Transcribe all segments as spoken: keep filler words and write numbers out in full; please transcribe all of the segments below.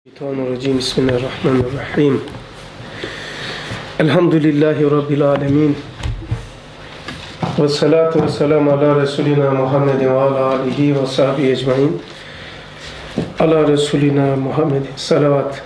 Şeytanirracim. Bismillahirrahmanirrahim. Elhamdülillahi Rabbil alemin. Ve salatu ve selamu ala Resulina Muhammedin ve ala alihi ve sahbihi ecmain. Ala Resulina Muhammedin salavat.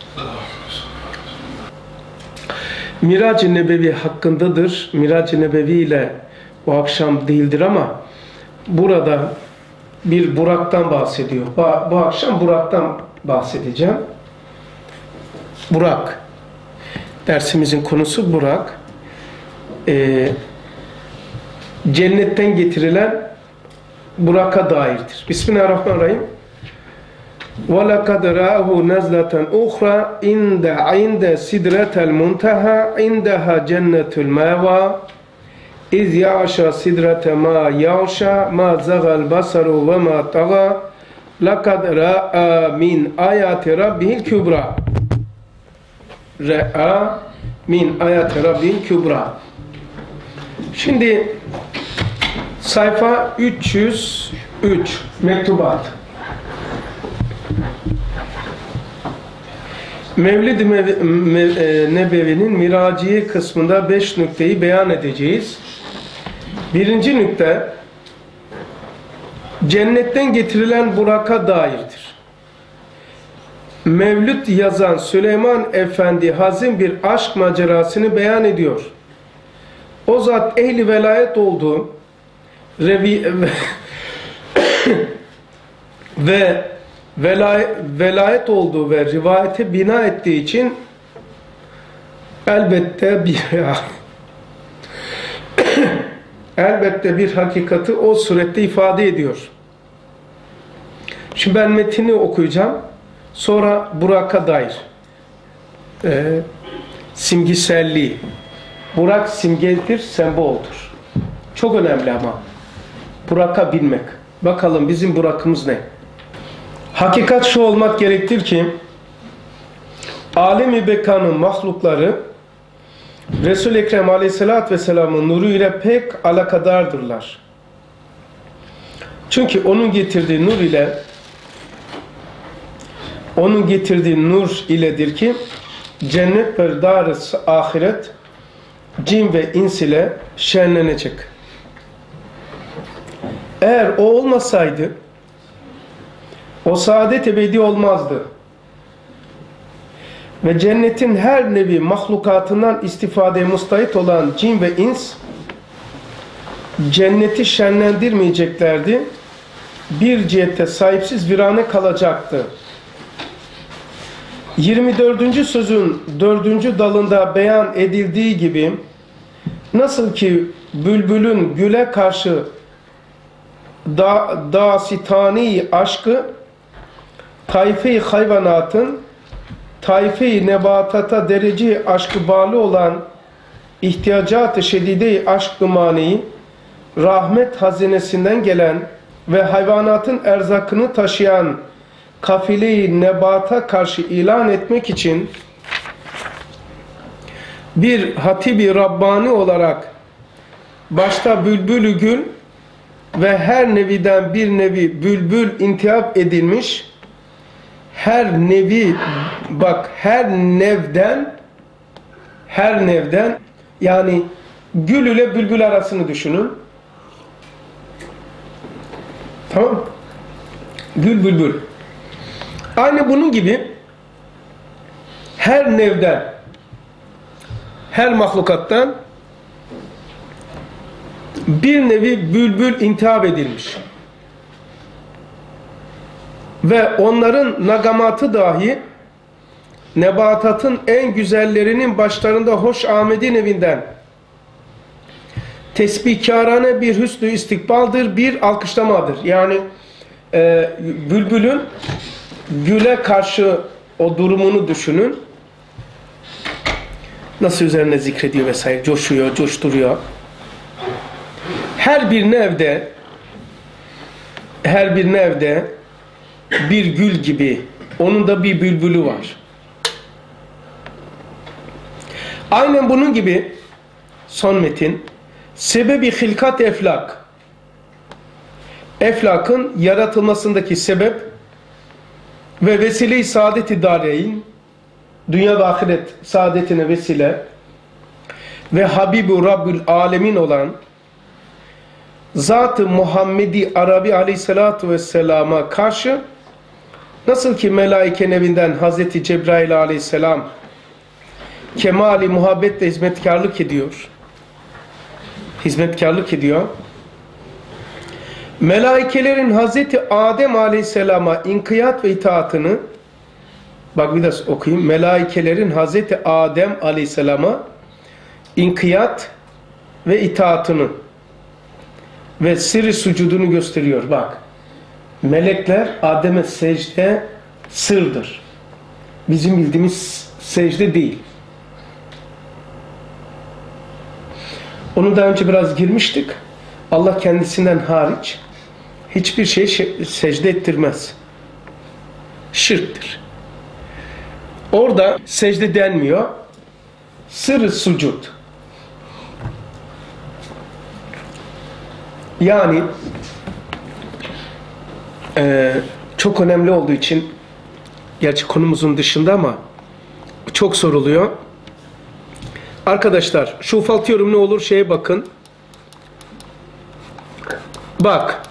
Mirac-ı Nebevi hakkındadır. Mirac-ı Nebevi ile bu akşam değildir ama burada bir Burak'tan bahsediyor. Bu, bu akşam Burak'tan bahsedeceğim. Burak. Dersimizin konusu Burak. Ee, cennetten getirilen Burak'a dairdir. Bismillahirrahmanirrahim. وَلَقَدْ رَاهُ نَزْلَةً اُخْرَى اِنْدَ عِنْدَ سِدْرَةَ الْمُنْتَهَا عِنْدَهَا جَنَّةُ الْمَاوَى اِذْ يَعْشَى سِدْرَةَ مَا يَعْشَى مَا زَغَى الْبَصَرُ وَمَا طَغَى لَقَدْ رَأَى مِنْ آيَاتِ رَبِّهِ الْكُبْرَى رَأَى مِنْ آيَاتِ رَبِّهِ الْكُبْرَى. Şimdi sayfa üç yüz üç mektubat. Mevlid-i Nebevi'nin Miraciye kısmında beş nükteyi beyan edeceğiz. Birinci nükte cennetten getirilen Burak'a dairdir. Mevlüt yazan Süleyman Efendi hazin bir aşk macerasını beyan ediyor. O zat ehli velayet olduğu revi, ve velayet, velayet olduğu ve rivayete bina ettiği için elbette bir elbette bir hakikati o surette ifade ediyor. Şimdi ben metini okuyacağım. Sonra Burak'a dair e, simgeselliği. Burak simgedir, semboldur. Çok önemli ama. Burak'a binmek. Bakalım bizim Burak'ımız ne? Hakikat şu olmak gerektir ki alem-i bekanın mahlukları Resul-i Ekrem Aleyhisselatü Vesselam'ın nuru ile pek alakadardırlar. Çünkü onun getirdiği nur ile onun getirdiği nur iledir ki cennet ve dar-ı ahiret cin ve ins ile şenlenecek. Eğer o olmasaydı o saadet ebedi olmazdı. Ve cennetin her nevi mahlukatından istifadeye müstahit olan cin ve ins cenneti şenlendirmeyeceklerdi. Bir cihette sahipsiz virane kalacaktı. yirmi dördüncü sözün dördüncü dalında beyan edildiği gibi nasıl ki bülbülün güle karşı da, dasitani aşkı tayfe-i hayvanatın tayfe-i nebatata derece aşkı bağlı olan ihtiyacat-ı şedide-i aşk-ı maneyi rahmet hazinesinden gelen ve hayvanatın erzakını taşıyan kafile-i nebata karşı ilan etmek için bir hatibi Rabbani olarak başta bülbül-ü gül ve her neviden bir nevi bülbül intihap edilmiş, her nevi bak her nevden her nevden yani gül ile bülbül arasını düşünün. Tamam? Gül bülbül. Aynı bunun gibi her nevden her mahlukattan bir nevi bülbül intihap edilmiş. Ve onların nagamatı dahi nebatatın en güzellerinin başlarında hoş Ahmed'in evinden tesbihkârane bir hüsnü istikbaldır, bir alkışlamadır. Yani e, bülbülün güle karşı o durumunu düşünün. Nasıl üzerine zikrediyor vesaire, coşuyor, coşturuyor. Her bir nevde her bir nevde bir gül gibi onun da bir bülbülü var. Aynen bunun gibi son metin sebebi hilkat eflak eflakın yaratılmasındaki sebep ve vesile-i saadet-i dareyn, dünya ve ahiret saadetine vesile ve Habibu Rabbül Alemin olan Zat-ı Muhammedi Arabi Aleyhisselatü Vesselam'a karşı nasıl ki melaike evinden Hazreti Cebrail Aleyhisselam kemali muhabbetle hizmetkarlık ediyor. Hizmetkarlık ediyor. Melaikelerin Hazreti Adem Aleyhisselam'a inkiyat ve itaatını, bak bir daha okuyayım. Melaikelerin Hazreti Adem Aleyhisselam'a inkiyat ve itaatını ve sırrı sucudunu gösteriyor. Bak. Melekler Adem'e secde sırdır. Bizim bildiğimiz secde değil. Onu daha önce biraz girmiştik. Allah kendisinden hariç hiçbir şey secde ettirmez. Şirktir. Orada secde denmiyor. Sırrı sucud. Yani e, çok önemli olduğu için, gerçi konumuzun dışında ama çok soruluyor. Arkadaşlar şu ufaltıyorum, ne olur şeye bakın. Bak.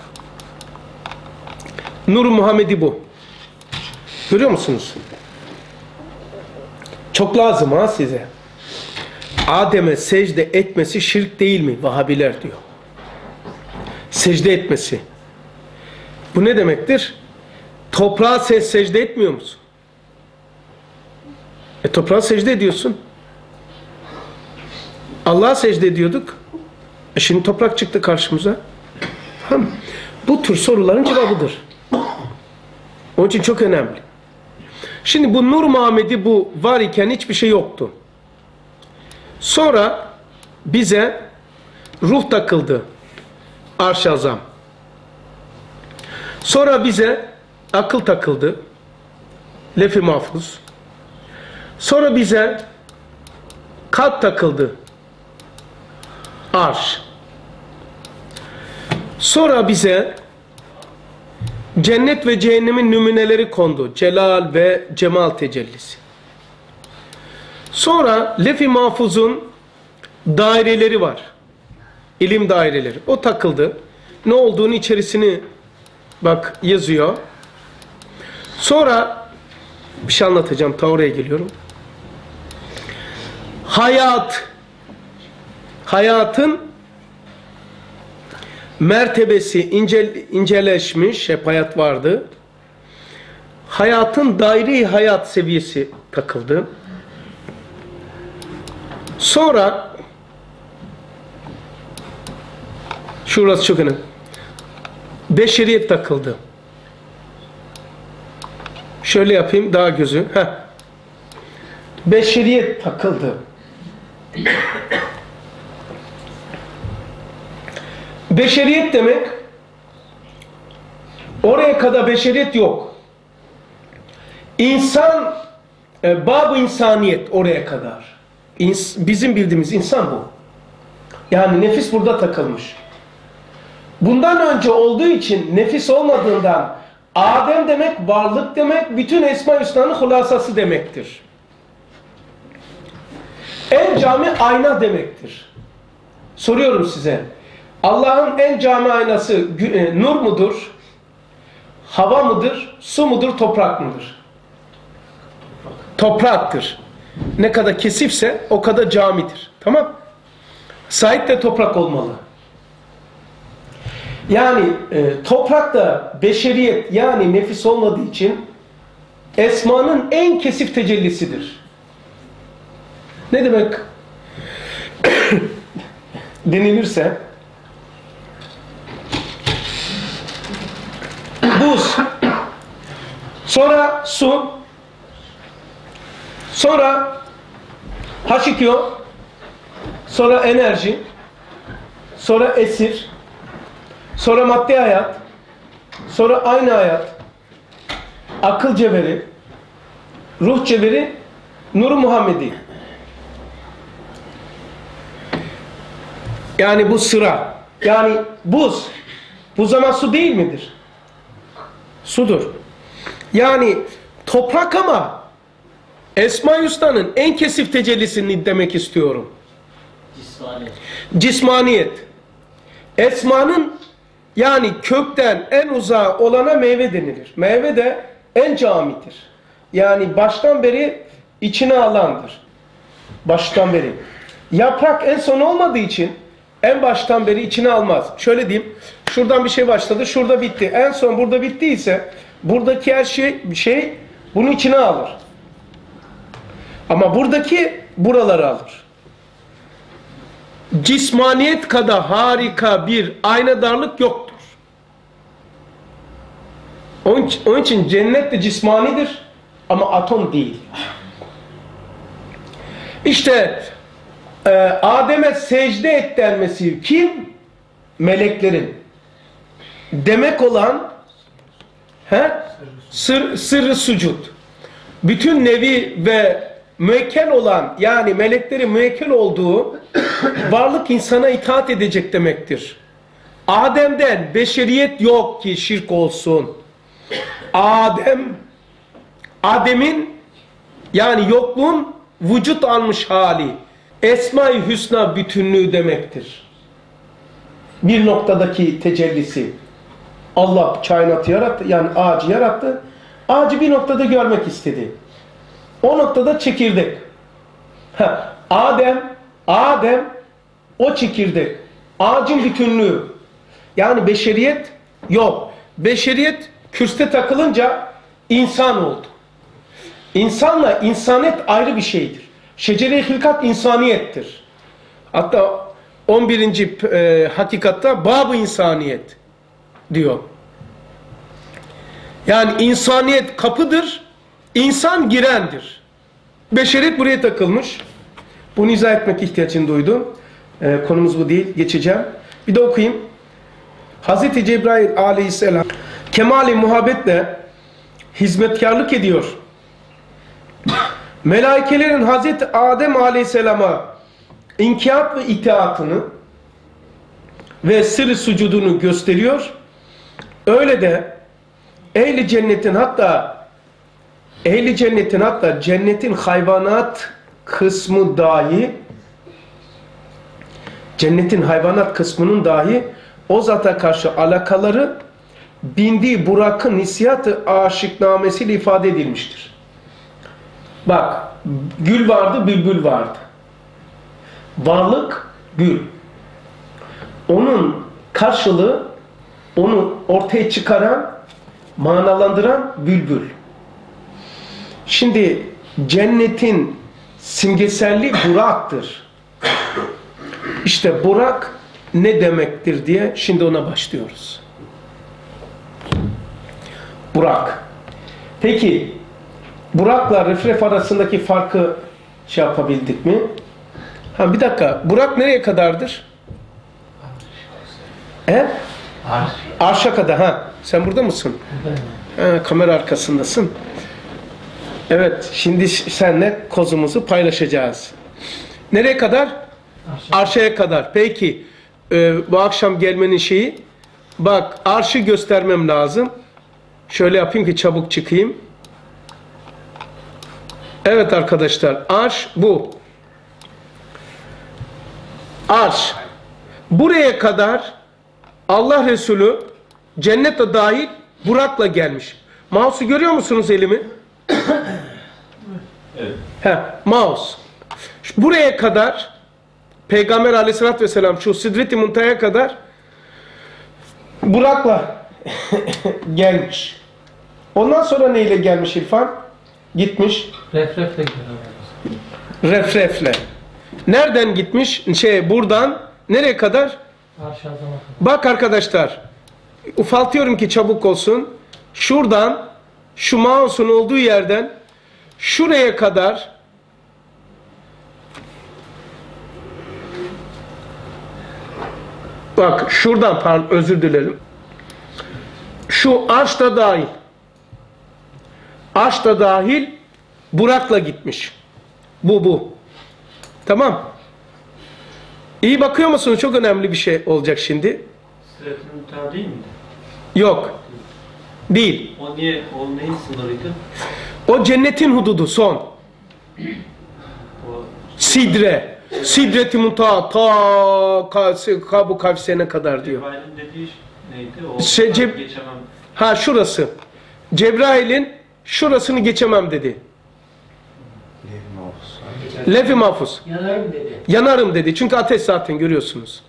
Nur-u Muhammedi bu. Görüyor musunuz? Çok lazım ha size. Adem'e secde etmesi şirk değil mi? Vahabiler diyor. Secde etmesi. Bu ne demektir? Toprağa ses secde etmiyor musun? E toprağa secde ediyorsun. Allah'a secde ediyorduk. E şimdi toprak çıktı karşımıza. Tamam. Bu tür soruların cevabıdır. Onun için çok önemli. Şimdi bu Nur Muhammedi bu var iken hiçbir şey yoktu. Sonra bize ruh takıldı. Arş-ı Azam. Sonra bize akıl takıldı. Lef-i Mahfuz. Sonra bize kalp takıldı. Arş. Sonra bize cennet ve cehennemin nümuneleri kondu. Celal ve cemal tecellisi. Sonra Lef-i Mahfuz'un daireleri var. İlim daireleri. O takıldı. Ne olduğunu içerisini bak yazıyor. Sonra bir şey anlatacağım. Ta oraya geliyorum. Hayat. Hayatın mertebesi ince, inceleşmiş. Hep hayat vardı. Hayatın daire-i hayat seviyesi takıldı. Sonra şurası çok önemli. Beşeriyet takıldı. Şöyle yapayım daha gözü. Heh. Beşeriyet takıldı. Beşeriyet demek, oraya kadar beşeriyet yok. İnsan, e, bab-ı insaniyet oraya kadar. İns, bizim bildiğimiz insan bu. Yani nefis burada takılmış. Bundan önce olduğu için nefis olmadığından Adem demek varlık demek, bütün Esma-i Hüsna'nın hulasası demektir. En cami ayna demektir. Soruyorum size. Allah'ın en cami aynası e, nur mudur? Hava mıdır? Su mudur? Toprak mıdır? Topraktır. Ne kadar kesifse o kadar camidir. Tamam? Sahip de toprak olmalı. Yani e, toprakta beşeriyet yani nefis olmadığı için esmanın en kesif tecellisidir. Ne demek? Denilirse buz, sonra su, sonra H iki O, sonra enerji, sonra esir, sonra madde hayat, sonra aynı hayat, akıl cevheri, ruh cevheri, Nur-u Muhammedi. Yani bu sıra. Yani buz. Bu zaman su değil midir? Sudur. Yani toprak ama Esma-i Hüsna'nın en kesif tecellisini demek istiyorum. Cismaniyet. Cismaniyet. Esma'nın yani kökten en uzağa olana meyve denilir. Meyve de en camidir. Yani baştan beri içine alandır. Baştan beri. Yaprak en son olmadığı için en baştan beri içine almaz. Şöyle diyeyim. Şuradan bir şey başladı. Şurada bitti. En son burada bittiyse buradaki her şey, şey bunu içine alır. Ama buradaki buraları alır. Cismaniyet kadar harika bir aynadarlık yoktur. Onun için, onun için cennet de cismanidir ama atom değil. İşte e, Adem'e secde et denmesi kim? Meleklerin. Demek olan he? Sır, sırrı sucud. Bütün nevi ve müekkel olan yani meleklerin müekkel olduğu varlık insana itaat edecek demektir. Adem'den beşeriyet yok ki şirk olsun. Adem, Adem'in yani yokluğun vücut almış hali. Esma-i Hüsna bütünlüğü demektir. Bir noktadaki tecellisi. Allah kainatı yarattı, yani ağacı yarattı. Ağacı bir noktada görmek istedi. O noktada çekirdek. Ha, Adem, Adem o çekirdek. Ağacın bütünlüğü. Yani beşeriyet yok. Beşeriyet kürste takılınca insan oldu. İnsanla insaniyet ayrı bir şeydir. Şecere-i hilkat insaniyettir. Hatta on birinci E, hakikatta bab-ı insaniyet diyor. Yani insaniyet kapıdır, insan girendir. Beşeriyet buraya takılmış. Bunu izah etmek ihtiyacını duydum. Ee, konumuz bu değil, geçeceğim. Bir de okuyayım. Hazreti Cebrail aleyhisselam kemali muhabbetle hizmetkarlık ediyor. Melaikelerin Hazreti Adem aleyhisselama inkiyat ve itaatını ve sır-ı sucudunu gösteriyor. Öyle de ehli cennetin hatta ehli cennetin hatta cennetin hayvanat kısmı dahi cennetin hayvanat kısmının dahi o zata karşı alakaları bindiği Burak'ın hissiyatı aşıknamesiyle ifade edilmiştir. Bak, gül vardı, bülbül vardı. Varlık gül. Onun karşılığı onu ortaya çıkaran, manalandıran bülbül. Şimdi cennetin simgeselliği Burak'tır. İşte Burak ne demektir diye şimdi ona başlıyoruz. Burak. Peki Burak'la Refref arasındaki farkı şey yapabildik mi? Ha bir dakika. Burak nereye kadardır? He? Arş. Arşa kadar. Ha. Sen burada mısın? Ha, kamera arkasındasın. Evet. Şimdi seninle kozumuzu paylaşacağız. Nereye kadar? Arşa. Arşaya kadar. Peki. E, bu akşam gelmenin şeyi. Bak arşı göstermem lazım. Şöyle yapayım ki çabuk çıkayım. Evet arkadaşlar. Arş bu. Arş. Buraya kadar Allah Resulü cennete dahil Burak'la gelmiş. Mouse'u görüyor musunuz elimi? Evet. He, mouse. Buraya kadar Peygamber aleyhissalatü vesselam şu Sidret-i Muntaha'ya kadar Burak'la gelmiş. Ondan sonra neyle gelmiş İrfan? Gitmiş. Refrefle gidiyor. Refrefle. Nereden gitmiş? Şey buradan nereye kadar? Arş azama kadar. Bak arkadaşlar. Ufaltıyorum ki çabuk olsun. Şuradan şu mouse'un olduğu yerden şuraya kadar bak şuradan pardon özür dilerim. Şu arş da dahil. Arş da dahil Burak'la gitmiş. Bu bu. Tamam. İyi bakıyor musunuz? Çok önemli bir şey olacak şimdi. Sırat-ı Muntaha değil miydi? Yok. Değil. O niye, o neyin sınırıydı? O cennetin hududu son. O Sidre. Sidret-i Muntaha ta Kabu Kavse'ne kadar diyor. Cebrail'in dediği neydi? O Şey, Ceb- geçemem. Ha şurası. Cebrail'in şurasını geçemem dedi. Lef-i Mahfuz. Yanarım dedi. Yanarım dedi. Çünkü ateş zaten görüyorsunuz.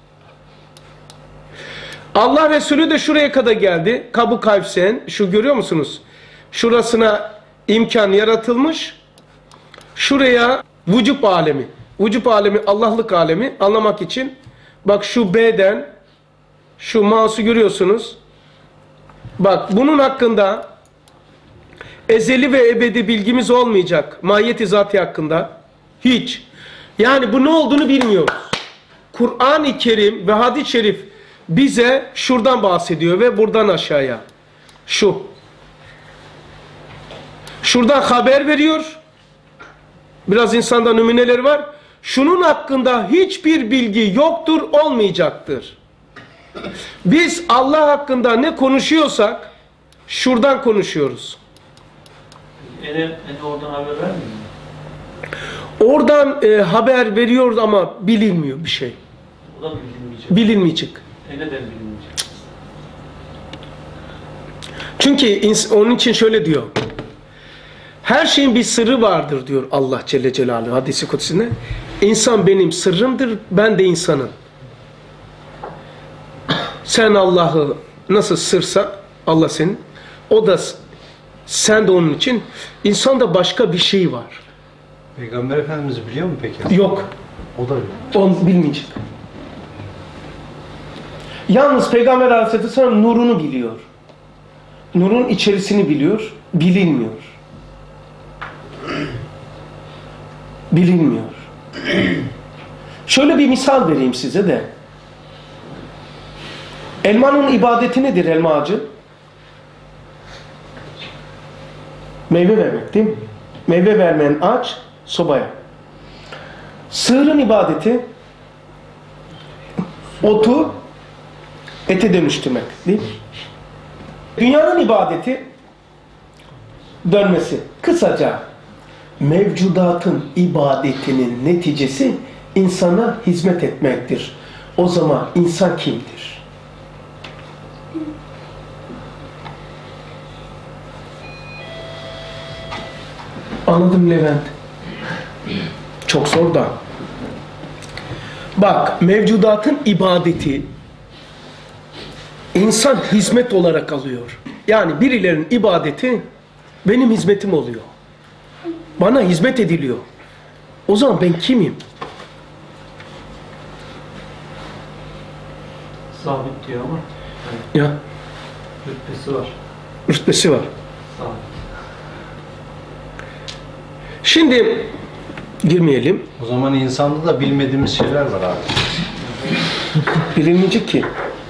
Allah Resulü de şuraya kadar geldi. Kabu Kavsen. Şu görüyor musunuz? Şurasına imkan yaratılmış. Şuraya vücub alemi. Vücub alemi Allah'lık alemi anlamak için. Bak şu B'den şu mouse'u görüyorsunuz. Bak bunun hakkında ezeli ve ebedi bilgimiz olmayacak. Mahiyeti zati hakkında. Hiç. Yani bu ne olduğunu bilmiyoruz. Kur'an-ı Kerim ve hadis-i şerif bize şuradan bahsediyor ve buradan aşağıya. Şu. Şuradan haber veriyor. Biraz insanda nümuneleri var. Şunun hakkında hiçbir bilgi yoktur, olmayacaktır. Biz Allah hakkında ne konuşuyorsak şuradan konuşuyoruz. Ene, ene oradan haber vermiyor mu? Oradan e, haber veriyoruz ama bilinmiyor bir şey. O da mı bilinmeyecek? Bilinmeyecek. E neden bilinmeyecek? Çünkü ins- onun için şöyle diyor. Her şeyin bir sırrı vardır diyor Allah Celle Celaluhu hadisi kutsinde. İnsan benim sırrımdır, ben de insanım. Sen Allah'ı nasıl sırsa Allah senin, o da sen de onun için. İnsanda başka bir şey var. Peygamber Efendimiz biliyor mu peki? Yok. O da yok. Onu bilmeyecek. Yalnız Peygamber Aleyhisselam nurunu biliyor. Nurun içerisini biliyor. Bilinmiyor. Bilinmiyor. Şöyle bir misal vereyim size de. Elmanın ibadeti nedir elma ağacı? Meyve vermek değil mi? Meyve vermeyen ağaç sobaya. Sığırın ibadeti otu ete dönüştürmek değil mi? Dünyanın ibadeti dönmesi. Kısaca mevcudatın ibadetinin neticesi insana hizmet etmektir. O zaman insan kimdir? Anladım Levent. Çok zor da. Bak, mevcudatın ibadeti insan hizmet olarak alıyor. Yani birilerinin ibadeti benim hizmetim oluyor. Bana hizmet ediliyor. O zaman ben kimim? Sabit diyor ama Ya, rütbesi var. rütbesi var. Sabit. Şimdi girmeyelim. O zaman insanda da bilmediğimiz şeyler var abi. Bilinmeyecek ki.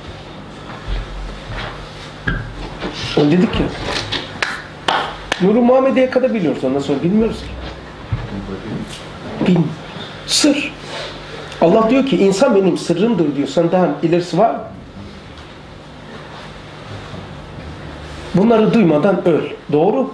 Onu dedik ya. Nur-u Muhammediye'ye kadar biliyoruz. Ondan sonra bilmiyoruz ki. Bil. Sır. Allah diyor ki insan benim sırrımdır diyor. Senden ilerisi var mı? Bunları duymadan öl. Doğru.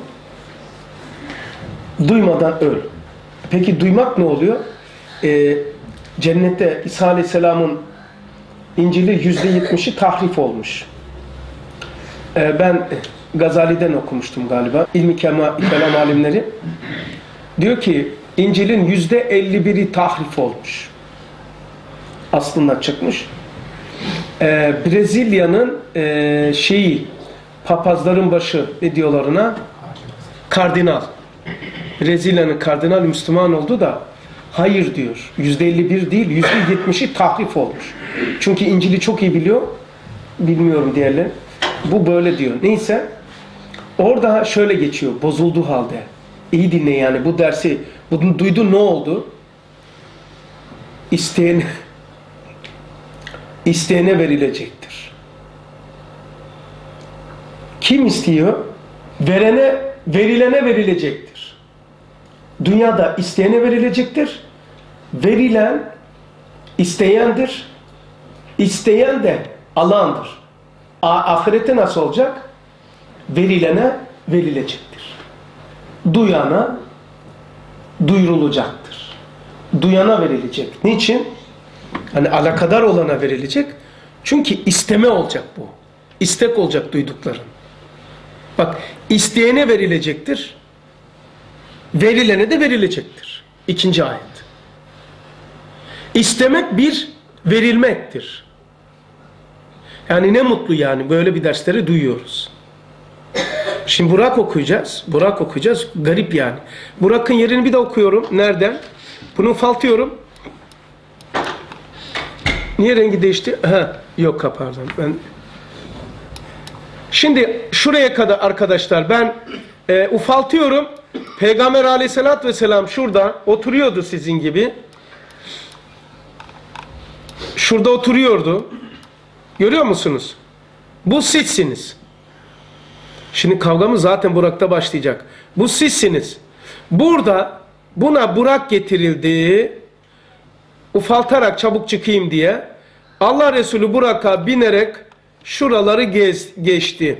Duymadan öl. Peki duymak ne oluyor? Ee, cennette İsa Aleyhisselam'ın İncil'i yüzde yetmişi tahrif olmuş. Ee, ben Gazali'den okumuştum galiba. İlmi kelam alimleri. Diyor ki İncil'in yüzde elli biri tahrif olmuş. Aslında çıkmış. Ee, Brezilya'nın e, şeyi, papazların başı, ne diyorlar ona? Kardinal. Brezilya'nın kardinal Müslüman oldu da hayır diyor. yüzde elli bir değil, yüzde yetmişi tahrif olmuş. Çünkü İncil'i çok iyi biliyor. Bilmiyorum diğerleri. Bu böyle diyor. Neyse. Orada şöyle geçiyor. Bozulduğu halde. İyi dinle yani. Bu dersi bunu duydu, ne oldu? İsteyen isteyene verilecektir. Kim istiyor? Verene, verilene verilecektir. Dünyada isteyene verilecektir. Verilen isteyendir. İsteyen de alandır. A ahirette nasıl olacak? Verilene verilecektir. duyana duyurulacaktır. Duyana verilecek. Niçin? Hani alakadar olana verilecek. Çünkü isteme olacak bu. İstek olacak duydukların. Bak, isteyene verilecektir. Verilene de verilecektir. İkinci ayet. İstemek bir verilmektir. Yani ne mutlu yani böyle bir dersleri duyuyoruz. Şimdi Burak okuyacağız. Burak okuyacağız. Garip yani. Burak'ın yerini bir de okuyorum. Nereden? Bunu ufaltıyorum. Niye rengi değişti? Ha, yok pardon. Ben Şimdi şuraya kadar arkadaşlar ben e, ufaltıyorum. Peygamber aleyhissalatü vesselam şurada oturuyordu sizin gibi. Şurada oturuyordu. Görüyor musunuz? Bu sizsiniz. Şimdi kavgamız zaten Burak'ta başlayacak. Bu sizsiniz. Burada buna Burak getirildi. Ufaltarak çabuk çıkayım diye. Allah Resulü Burak'a binerek şuraları gez, geçti.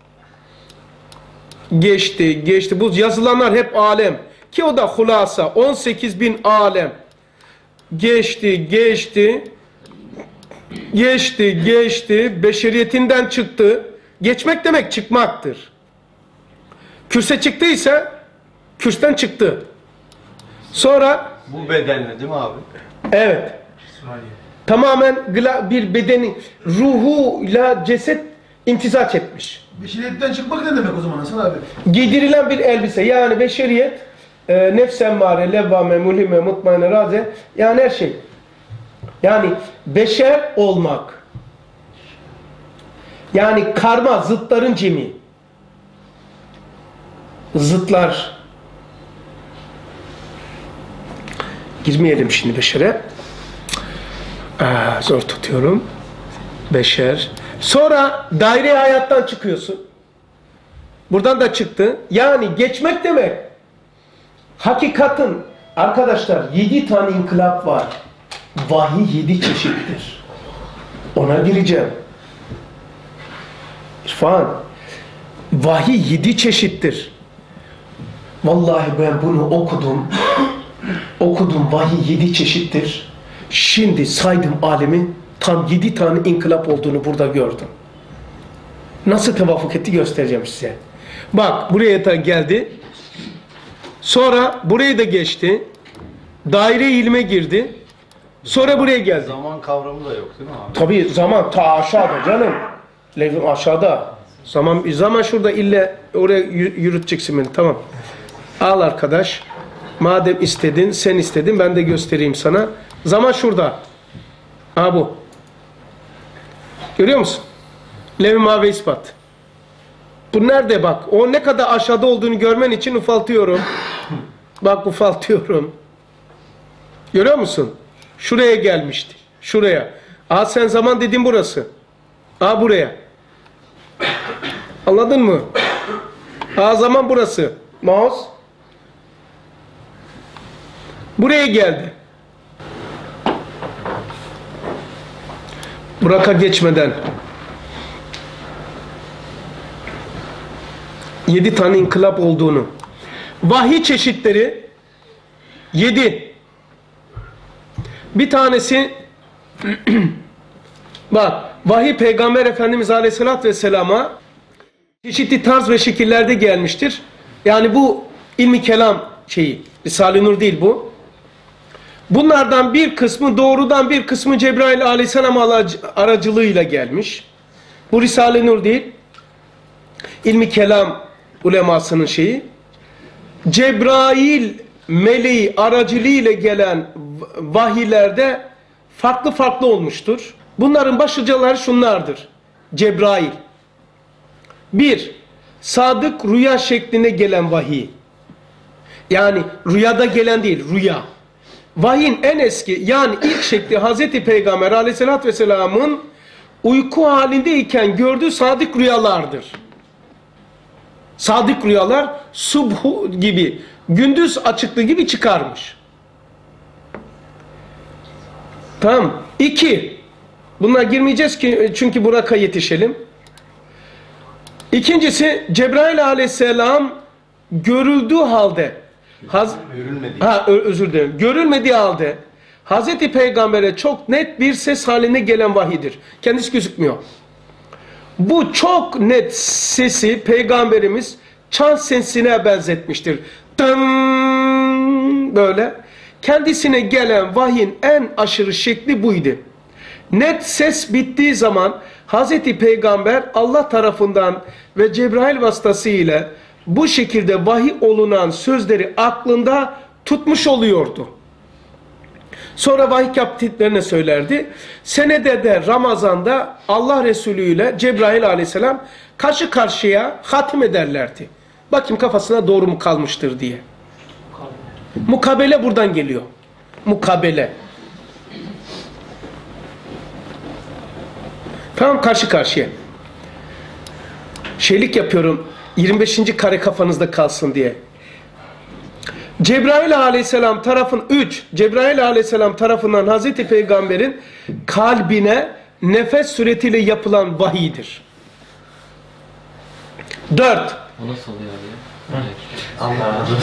Geçti, geçti. Bu yazılanlar hep alem. Ki o da hulasa. on sekiz bin alem. Geçti, geçti. Geçti, geçti. Beşeriyetinden çıktı. Geçmek demek çıkmaktır. Kürse çıktıysa kürsten çıktı. Sonra Bu bedenle değil mi abi? evet. Tamamen bir bedenin ruhuyla ceset imtizaç etmiş. Beşeriyetten çıkmak ne demek o zaman Hasan abi? Giydirilen bir elbise. Yani beşeriyet e, nefs emmare, levvame, mulhime, mutmaine, raze, yani her şey. Yani beşer olmak. Yani karma, zıtların cemi. Zıtlar. Girmeyelim şimdi beşere. Aa, zor tutuyorum. Beşer. Sonra daire hayattan çıkıyorsun. Buradan da çıktı. Yani geçmek demek. Hakikatin arkadaşlar yedi tane inkılap var. Vahiy yedi çeşittir. Ona gireceğim. İrfan. Vahiy yedi çeşittir. Vallahi ben bunu okudum. Okudum, vahiy yedi çeşittir. Şimdi saydım alemi, tam yedi tane inkılap olduğunu burada gördüm. Nasıl tevafuk etti göstereceğim size. Bak buraya da geldi. Sonra burayı da geçti. Daire ilme girdi. Sonra buraya geldi. Zaman kavramı da yok değil mi abi? Tabii zaman ta aşağıda canım. Levim aşağıda. Zaman zaman şurada ille oraya yürüteceksin beni. Tamam. Al arkadaş. Madem istedin, sen istedin, ben de göstereyim sana. Zaman şurada. Ha bu. Görüyor musun? Levh-i mavi ispat. Bu nerede bak? O ne kadar aşağıda olduğunu görmen için ufaltıyorum. Bak ufaltıyorum. Görüyor musun? Şuraya gelmişti. Şuraya. Aa sen zaman dediğin burası. Aa buraya. Anladın mı? Aa zaman burası. Mouse. Buraya geldi. Burak'a geçmeden yedi tane inkılap olduğunu, vahiy çeşitleri yedi. Bir tanesi bak, vahiy Peygamber Efendimiz Aleyhisselatü Vesselam'a çeşitli tarz ve şekillerde gelmiştir. Yani bu ilmi kelam şeyi, Risale-i Nur değil bu. Bunlardan bir kısmı doğrudan, bir kısmı Cebrail Aleyhisselam aracılığıyla gelmiş. Bu Risale-i Nur değil. İlmi kelam ulemasının şeyi. Cebrail meleği aracılığıyla gelen vahiylerde farklı farklı olmuştur. Bunların başlıcaları şunlardır. Cebrail. Bir, sadık rüya şeklinde gelen vahiy. Yani rüyada gelen değil, rüya. Vahyin en eski yani ilk şekli Hazreti Peygamber Aleyhisselatü Vesselam'ın uyku halindeyken gördüğü sadık rüyalardır. Sadık rüyalar subhu gibi, gündüz açıklığı gibi çıkarmış. Tamam. İki. Bunlara girmeyeceğiz ki çünkü Burak'a yetişelim. İkincisi Cebrail Aleyhisselam görüldüğü halde Haz Görülmedi. ha, ö- özür dilerim. Görülmediği halde Hazreti Peygamber'e çok net bir ses haline gelen vahidir. Kendisi gözükmüyor. Bu çok net sesi Peygamberimiz çan sesine benzetmiştir. Dın böyle. Kendisine gelen vahyin en aşırı şekli buydu. Net ses bittiği zaman Hazreti Peygamber Allah tarafından ve Cebrail vasıtasıyla bu şekilde vahiy olunan sözleri aklında tutmuş oluyordu. Sonra vahiy kapitlerine söylerdi. Senede de Ramazan'da Allah Resulü ile Cebrail aleyhisselam karşı karşıya hatim ederlerdi. Bakayım kafasına doğru mu kalmıştır diye. Mukabele buradan geliyor. Mukabele. Tamam, karşı karşıya. Şeylik yapıyorum. yirmi beşinci kare kafanızda kalsın diye. Cebrail aleyhisselam tarafın üç. Cebrail aleyhisselam tarafından Hazreti Peygamber'in kalbine nefes suretiyle yapılan vahiydir. Dört. O nasıl oluyor abi? Anlamadım.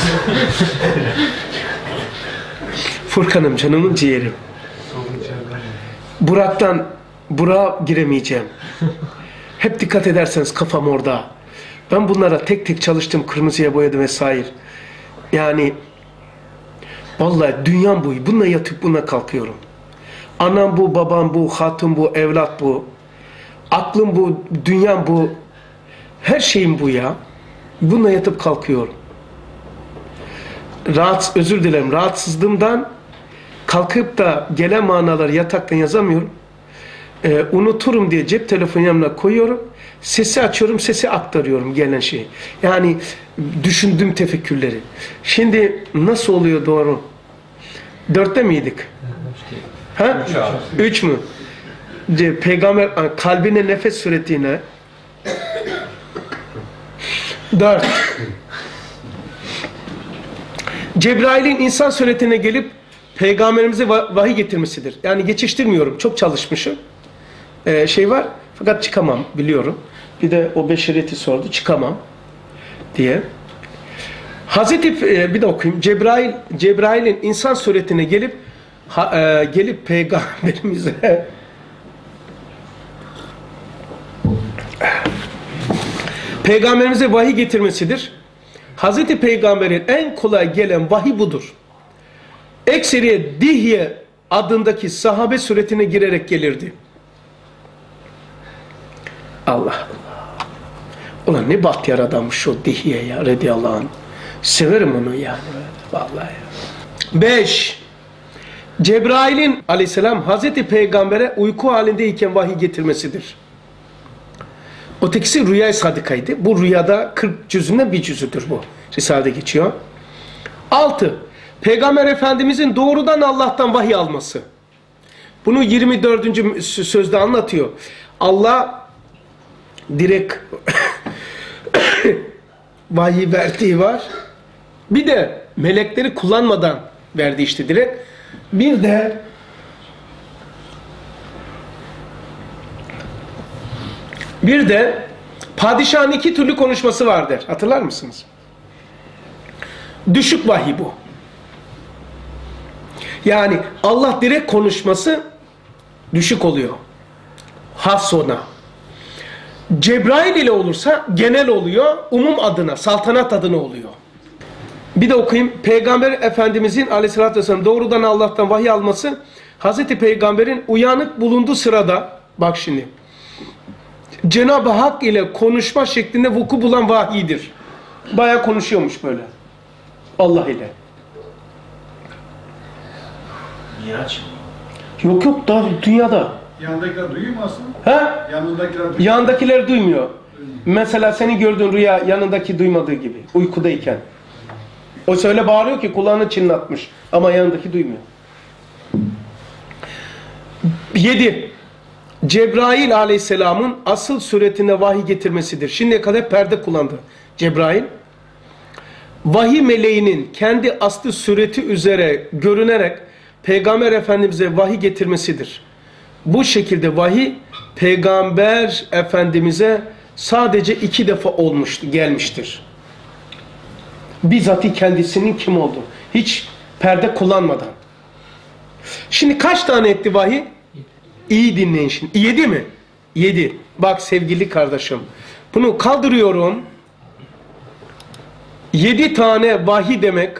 Furkan'ım, canımın ciğerim. Burak'tan Burak'a giremeyeceğim. Hep dikkat ederseniz kafam orada. Ben bunlara tek tek çalıştım, kırmızıya boyadım vesaire. Yani vallahi dünyam bu. Bununla yatıp bununla kalkıyorum. Anam bu, babam bu, hatun bu, evlat bu. Aklım bu, dünyam bu. Her şeyim bu ya. Bununla yatıp kalkıyorum. Rahatsız, özür dilerim. Rahatsızlığımdan kalkıp da gelen manaları yataktan yazamıyorum. Ee, unuturum diye cep telefonu yanına koyuyorum. Sesi açıyorum, sesi aktarıyorum gelen şeyi. Yani düşündüğüm tefekkürleri. Şimdi nasıl oluyor doğru? Dörtte miydik? Ha? Üç abi. Üç mü? Ce- Peygamber kalbine nefes suretiyle. Dört. Cebrail'in insan suretine gelip Peygamberimize va- vahiy getirmesidir. Yani geçiştirmiyorum. Çok çalışmışım. Ee, şey var. Fakat çıkamam biliyorum. Bir de o beşeriyeti sordu. Çıkamam diye. Hazreti e, bir de okuyayım. Cebrail Cebrail'in insan suretine gelip ha, e, gelip Peygamberimize Peygamberimize vahiy getirmesidir. Hazreti Peygamber'in en kolay gelen vahiy budur. Ekseriye Dihye adındaki sahabe suretine girerek gelirdi. Allah Allah. Ulan ne bahtiyar adammış o Dihye ya radıyallahu anh. Severim onu yani. Vallahi ya. Beş. Cebrail'in aleyhisselam Hazreti Peygamber'e uyku halindeyken vahiy getirmesidir. Ötekisi rüya-i sadıkaydı. Bu rüyada kırk cüzünden bir cüzüdür bu. Risale'de geçiyor. Altı. Peygamber Efendimizin doğrudan Allah'tan vahiy alması. Bunu yirmi dördüncü sözde anlatıyor. Allah direkt vahiy verdiği var. Bir de melekleri kullanmadan verdi işte direkt. Bir de bir de padişahın iki türlü konuşması vardır. Hatırlar mısınız? Düşük vahiy bu. Yani Allah direkt konuşması düşük oluyor. Has ona. Cebrail ile olursa genel oluyor. Umum adına, saltanat adına oluyor. Bir de okuyayım. Peygamber Efendimizin aleyhissalatü vesselam doğrudan Allah'tan vahiy alması Hazreti Peygamber'in uyanık bulunduğu sırada bak şimdi Cenab-ı Hak ile konuşma şeklinde vuku bulan vahiydir. Bayağı konuşuyormuş böyle. Allah ile. Miraç mı? Yok yok daha dünyada. Yanındakiler duyuyor mu aslında? Ha? Yanındakiler duyuyor. Yanındakiler duymuyor. Mesela senin gördüğün rüya yanındaki duymadığı gibi. Uykudayken. O öyle bağırıyor ki kulağını çınlatmış. Ama yanındaki duymuyor. Yedi. Cebrail aleyhisselamın asıl suretine vahiy getirmesidir. Şimdiye kadar perde kullandı Cebrail. Vahiy meleğinin kendi aslı sureti üzere görünerek Peygamber Efendimiz'e vahiy getirmesidir. Bu şekilde vahiy Peygamber Efendimiz'e sadece iki defa olmuştu, gelmiştir. Bizzati kendisinin kim olduğu. Hiç perde kullanmadan. Şimdi kaç tane etti vahiy? İyi dinleyin şimdi. Yedi mi? Yedi. Bak sevgili kardeşim. Bunu kaldırıyorum. Yedi tane vahiy demek.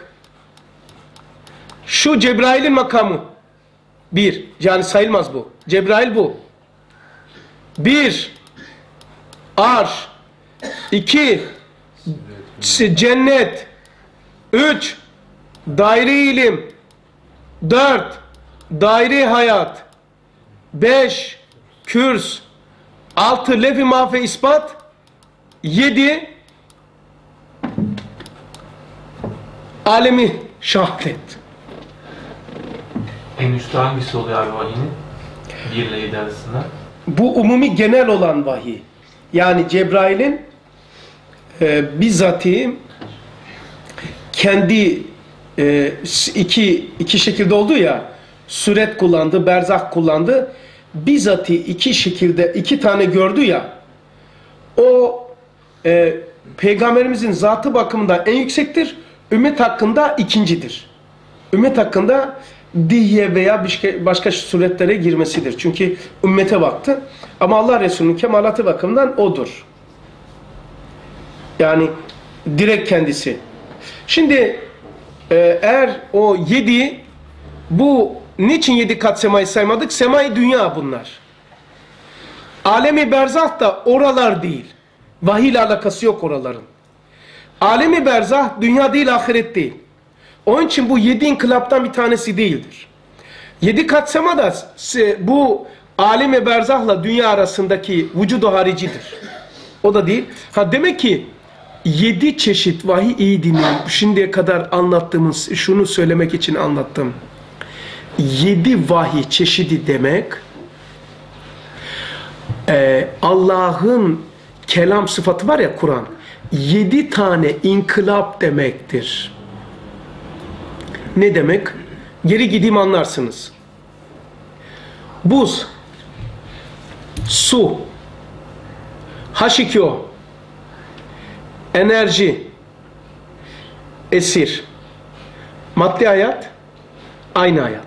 Şu Cebrail'in makamı. Bir. Yani sayılmaz bu. Cebrail bu. Bir. Arş. İki. Cennet. Üç. Daire ilim. Dört. Daire hayat. Beş. Kürs. Altı. Lef-i mahfe ispat. Yedi. Alemi şahadet. En üstte hangisi oluyor abi vahinin? bir ile yedi arasında. Bu umumi genel olan vahiy. Yani Cebrail'in e, bizzati kendi e, iki iki şekilde oldu ya, suret kullandı, berzah kullandı. Bizzati iki şekilde iki tane gördü ya. O e, Peygamberimizin zatı bakımından en yüksektir. Ümmet hakkında ikincidir. Ümmet hakkında diye veya başka, başka suretlere girmesidir. Çünkü ümmete baktı. Ama Allah Resulü'nün kemalatı bakımından odur. Yani direkt kendisi. Şimdi e, eğer o yedi, bu niçin yedi kat semayı saymadık? Semai dünya bunlar. Alemi berzah da oralar değil. Vahiy ile alakası yok oraların. Alemi berzah dünya değil, ahiret değil. Onun için bu yedi inkılaptan bir tanesi değildir. Yedi kat sema da bu alemi berzahla dünya arasındaki vücudu haricidir. O da değil. Ha demek ki yedi çeşit vahiy, iyi dinleyin. Şimdiye kadar anlattığımız, şunu söylemek için anlattım. Yedi vahiy çeşidi demek e, Allah'ın kelam sıfatı var ya, Kur'an. Yedi tane inkılap demektir. Ne demek? Geri gideyim anlarsınız. Buz, su, haş iki o, enerji, esir, maddi hayat, aynı hayat.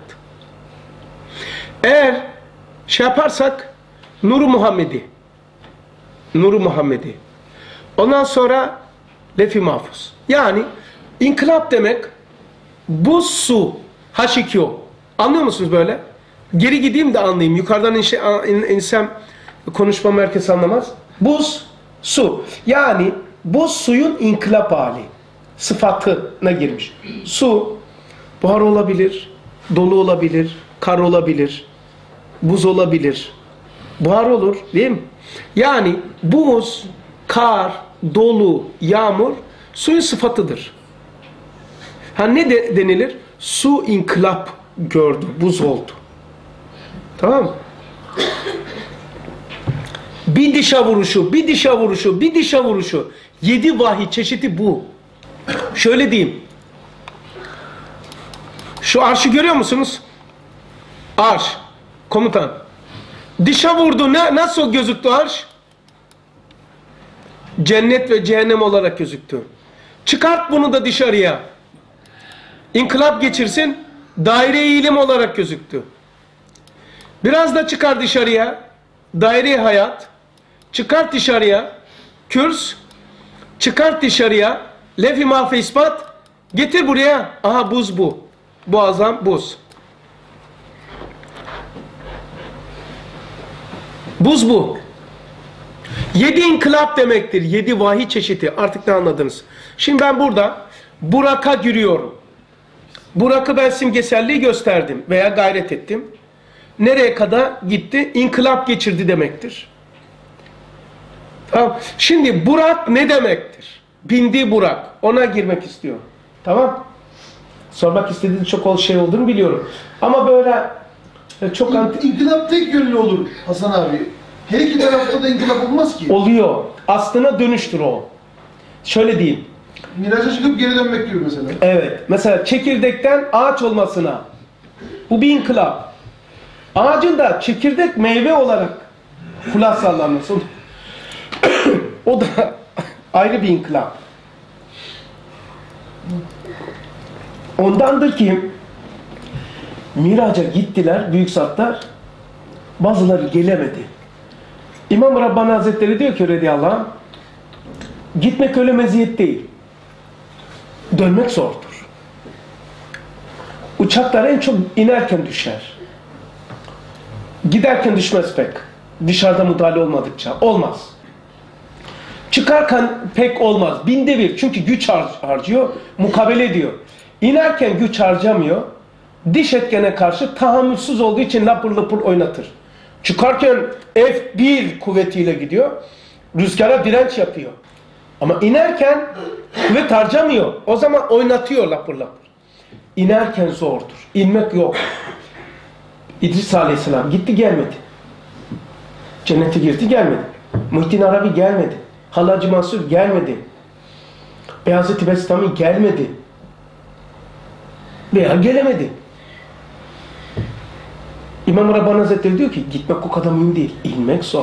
Eğer şey yaparsak Nur-u Muhammedi, Nur-u Muhammedi. Ondan sonra Lef-i Mahfuz. Yani inkılap demek bu su, haş iki o. Anlıyor musunuz böyle? Geri gideyim de anlayayım. Yukarıdan inşe, in, insem konuşmamı herkes anlamaz. Buz, su. Yani bu suyun inkılap hali. Sıfatına girmiş. Su, buhar olabilir, dolu olabilir, kar olabilir, buz olabilir. Buhar olur değil mi? Yani buz, kar, dolu, yağmur suyun sıfatıdır. Ha ne de denilir? Su inkılap gördü, buz oldu. Tamam mı? Bir dişa vuruşu, bir dişa vuruşu, bir dişa vuruşu. Yedi vahiy çeşidi bu. Şöyle diyeyim. Şu arşı görüyor musunuz? Arş. Komutan. Dişa vurdu. Ne, nasıl gözüktü arş? Cennet ve cehennem olarak gözüktü. Çıkart bunu da dışarıya. İnkılap geçirsin. Daire-i ilim olarak gözüktü. Biraz da çıkar dışarıya. Daire-i hayat. Çıkart dışarıya. Kürs. Çıkart dışarıya. Lef-i mahfe ispat. Getir buraya. Aha buz bu. Boğazdan buz. Buz bu. Yedi inkılap demektir. Yedi vahiy çeşidi. Artık ne anladınız? Şimdi ben burada Burak'a giriyorum. Burak'ı ben simgeselliği gösterdim veya gayret ettim. Nereye kadar gitti? İnkılap geçirdi demektir. Tamam. Şimdi Burak ne demektir? Bindi Burak. Ona girmek istiyorum. Tamam. Sormak istediğiniz çok ol şey olduğunu biliyorum. Ama böyle çok anti... İnkılap tek yönlü olur Hasan abi. Her iki tarafta da inkılap olmaz ki. Oluyor. Aslına dönüştür o. Şöyle diyeyim. Miraca çıkıp geri dönmek gibi mesela. Evet. Mesela çekirdekten ağaç olmasına. Bu bir inkılap. Ağacın da çekirdek meyve olarak hulasalanması. O da ayrı bir inkılap. Ondandır ki Miraç'a gittiler büyük zatlar. Bazıları gelemedi. İmam Rabbani Hazretleri diyor ki radıyallahu anh, gitmek öyle meziyet değil. Dönmek zordur. Uçaklar en çok inerken düşer. Giderken düşmez pek. Dışarıda müdahale olmadıkça. Olmaz. Çıkarken pek olmaz. Binde bir. Çünkü güç har harcıyor. Mukabele ediyor. İnerken güç harcamıyor. Diş etkene karşı tahammülsüz olduğu için lapır lapır oynatır. Çıkarken F bir kuvvetiyle gidiyor. Rüzgara direnç yapıyor. Ama inerken kuvvet harcamıyor. O zaman oynatıyor lapır lapır. İnerken zordur. İnmek yok. İdris Aleyhisselam gitti gelmedi. Cennete girdi gelmedi. Muhittin Arabi gelmedi. Hallacı Mansur gelmedi. Beyazıt-ı Bestami gelmedi. Veya gelemedi. İmam Rabbani Hazretleri diyor ki gitmek o kadar mühim değil. İnmek zor.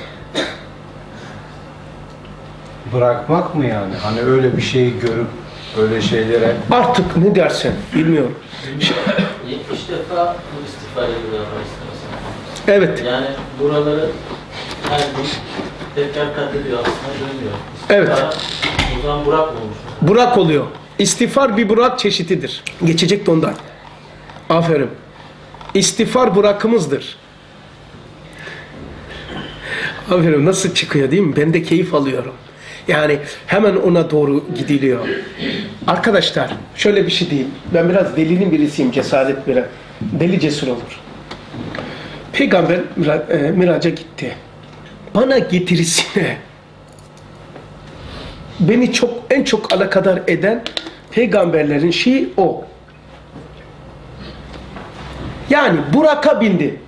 Bırakmak mı yani? Hani öyle bir şeyi görüp öyle şeylere... Artık ne dersen bilmiyorum. yetmiş defa bu istifa ediyor Aleyhisselam. Evet. Yani buraları her gün tekrar katlediyor aslında dönüyor. Evet. O zaman Burak olmuş. Burak oluyor. İstiğfar bir Burak çeşididir. Geçecek de ondan. Aferin. İstiğfar Burak'ımızdır. Aferin, nasıl çıkıyor değil mi? Ben de keyif alıyorum. Yani hemen ona doğru gidiliyor. Arkadaşlar şöyle bir şey diyeyim. Ben biraz delinin birisiyim, cesaret veren. Deli cesur olur. Peygamber Miraç'a gitti. Bana getirisine beni çok en çok alakadar eden peygamberlerin şeyi o. Yani Burak'a bindi.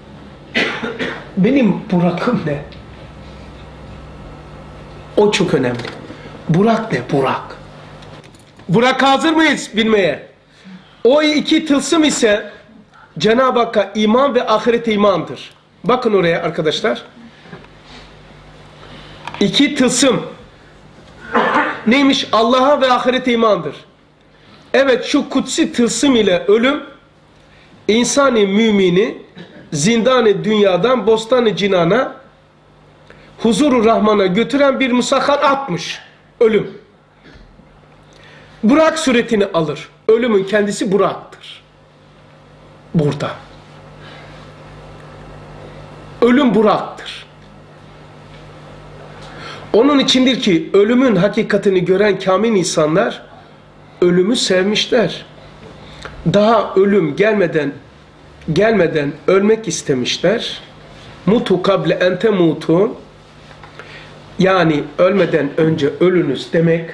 Benim Burak'ım ne? O çok önemli. Burak ne? Burak. Burak hazır mıyız bilmeye? O iki tılsım ise Cenab-ı Hakk'a iman ve ahirete imandır. Bakın oraya arkadaşlar. İki tılsım. Neymiş? Allah'a ve ahirete imandır. Evet, şu kutsi tılsım ile ölüm insani mümini zindan-ı dünyadan bostan-ı cinana huzur-u rahmana götüren bir musahhar atmış. Ölüm. Burak suretini alır. Ölümün kendisi Burak'tır. Burada. Ölüm Burak'tır. Onun içindir ki ölümün hakikatini gören kamil insanlar ölümü sevmişler. Daha ölüm gelmeden gelmeden ölmek istemişler. Mutu kable ente mutu, yani ölmeden önce ölünüz demek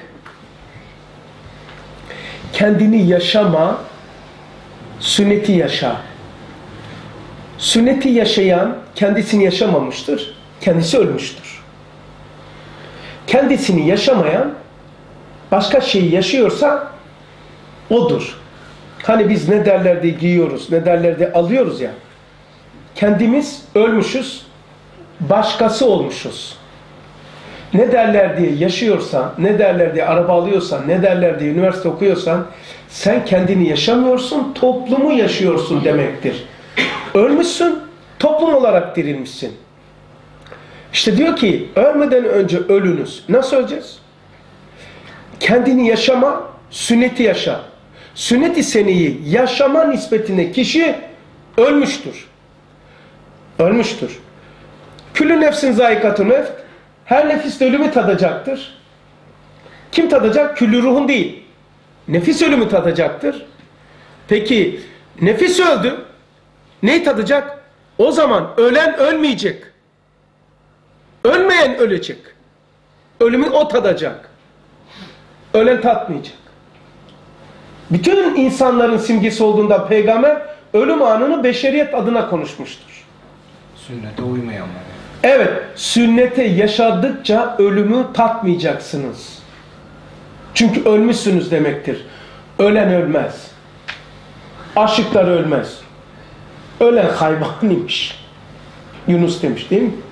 kendini yaşama, sünneti yaşa. Sünneti yaşayan kendisini yaşamamıştır. Kendisi ölmüştür. Kendisini yaşamayan başka şeyi yaşıyorsa odur. Hani biz ne derler diye giyiyoruz, ne derler diye alıyoruz ya. Kendimiz ölmüşüz, başkası olmuşuz. Ne derler diye yaşıyorsan, ne derler diye araba alıyorsan, ne derler diye üniversite okuyorsan, sen kendini yaşamıyorsun, toplumu yaşıyorsun demektir. Ölmüşsün, toplum olarak dirilmişsin. İşte diyor ki, ölmeden önce ölünüz. Nasıl öleceğiz? Kendini yaşama, sünneti yaşa. Sünnet-i seniyi yaşama nispetine kişi ölmüştür. Ölmüştür. Külü nefsin zayikatun nef. Her nefis ölümü tadacaktır. Kim tadacak? Külü ruhun değil. Nefis ölümü tadacaktır. Peki nefis öldü. Neyi tadacak? O zaman ölen ölmeyecek. Ölmeyen ölecek. Ölümü o tadacak. Ölen tatmayacak. Bütün insanların simgesi olduğunda peygamber ölüm anını beşeriyet adına konuşmuştur. Sünnete uymayanlar. Evet, sünnete yaşadıkça ölümü tatmayacaksınız. Çünkü ölmüşsünüz demektir. Ölen ölmez. Aşıklar ölmez. Ölen hayvan imiş. Yunus demiş değil mi?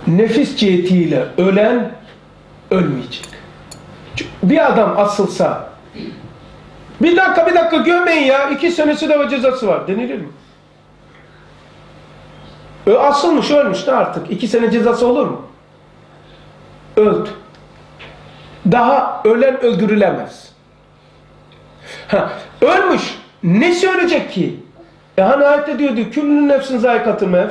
nefis cihetiyle ölen ölmeyecek. Bir adam asılsa, bir dakika bir dakika gömmeyin ya, iki senesi de cezası var denilir mi? Ö, asılmış ölmüş de artık iki sene cezası olur mu? Öldü. Daha ölen öldürülemez. Ha, ölmüş. Nesi ölecek ki? E hani ayette diyordu küllü nefsin zayikatı mevt.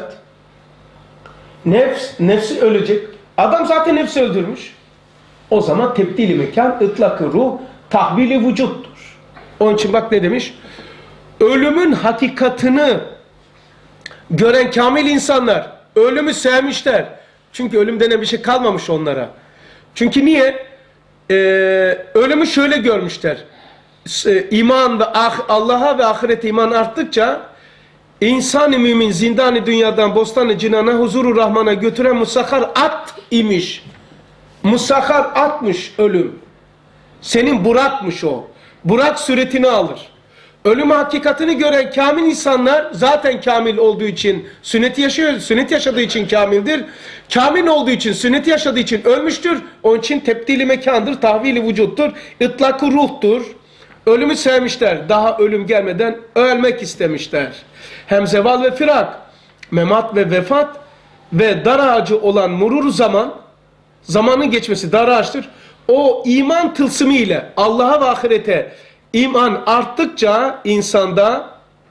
Nefs, nefsi ölecek. Adam zaten nefsi öldürmüş. O zaman tebdili mekan, ıtlakı ruh, tahvili vücuttur. Onun için bak ne demiş? Ölümün hakikatını gören kamil insanlar ölümü sevmişler. Çünkü ölüm denen bir şey kalmamış onlara. Çünkü niye? Ee, ölümü şöyle görmüşler. İman ve ah, Allah'a ve ahirete iman arttıkça insan-ı mümin zindan-ı dünyadan bostan-ı cinana huzuru rahmana götüren musakhar at imiş. Musakhar atmış ölüm. Senin Burak'mış o. Burak suretini alır. Ölüm hakikatini gören kamil insanlar zaten kamil olduğu için sünnet yaşıyor, sünnet yaşadığı için kamildir. Kamil olduğu için, sünnet yaşadığı için ölmüştür. Onun için tebdili mekandır, tahvili vücuttur, ıtlakı ruhtur. Ölümü sevmişler. Daha ölüm gelmeden ölmek istemişler. Hem zeval ve firak, memat ve vefat ve dar ağacı olan murur zaman, zamanın geçmesi dar ağaçtır. O iman tılsımı ile Allah'a ve ahirete iman arttıkça insanda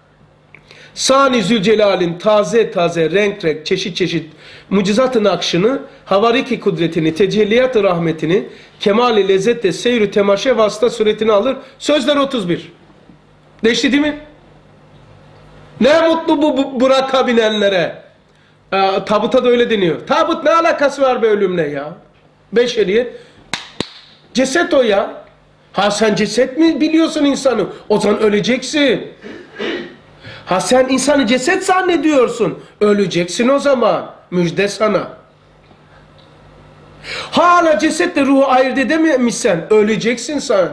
Sani Zülcelal'in taze taze renk renk çeşit çeşit mucizat-ı nakşını, havariki kudretini, tecelliyat-ı rahmetini, kemal-i lezzette seyr-ü temaşe vasıta suretini alır. Sözler otuz bir. Değişti değil mi? Ne mutlu bu, bu Burak'a binenlere. Ee, tabuta da öyle deniyor. Tabut ne alakası var be ölümle ya? Beşeriyet. Ceset o ya. Ha sen ceset mi biliyorsun insanı? O zaman öleceksin. Ha sen insanı ceset zannediyorsun. Öleceksin o zaman. Müjde sana. Hala cesetle ruhu ayırt edememişsen öleceksin sen.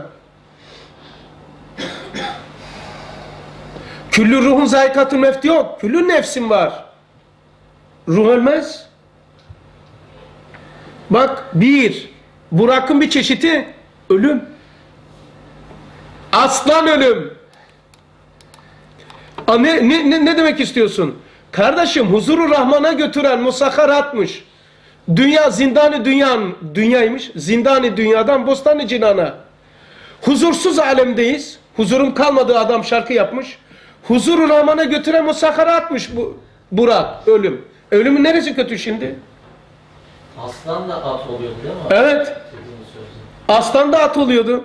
Küllü ruhun zayikatın mevt yok. Küllü nefsin var. Ruh ölmez. Bak bir, Burak'ın bir çeşidi ölüm. Aslan ölüm. A, ne, ne, ne demek istiyorsun? Kardeşim huzuru Rahman'a götüren musakharatmış. Dünya zindanı dünyanın dünyaymış. Zindanı dünyadan bostanı cinana. Huzursuz alemdeyiz. Huzurun kalmadığı adam şarkı yapmış. Huzuru Rahman'a götüren musakharatmış bu Burak ölüm. Ölümün neresi kötü şimdi? Aslan da at oluyordu değil mi? Evet. Aslan da at oluyordu.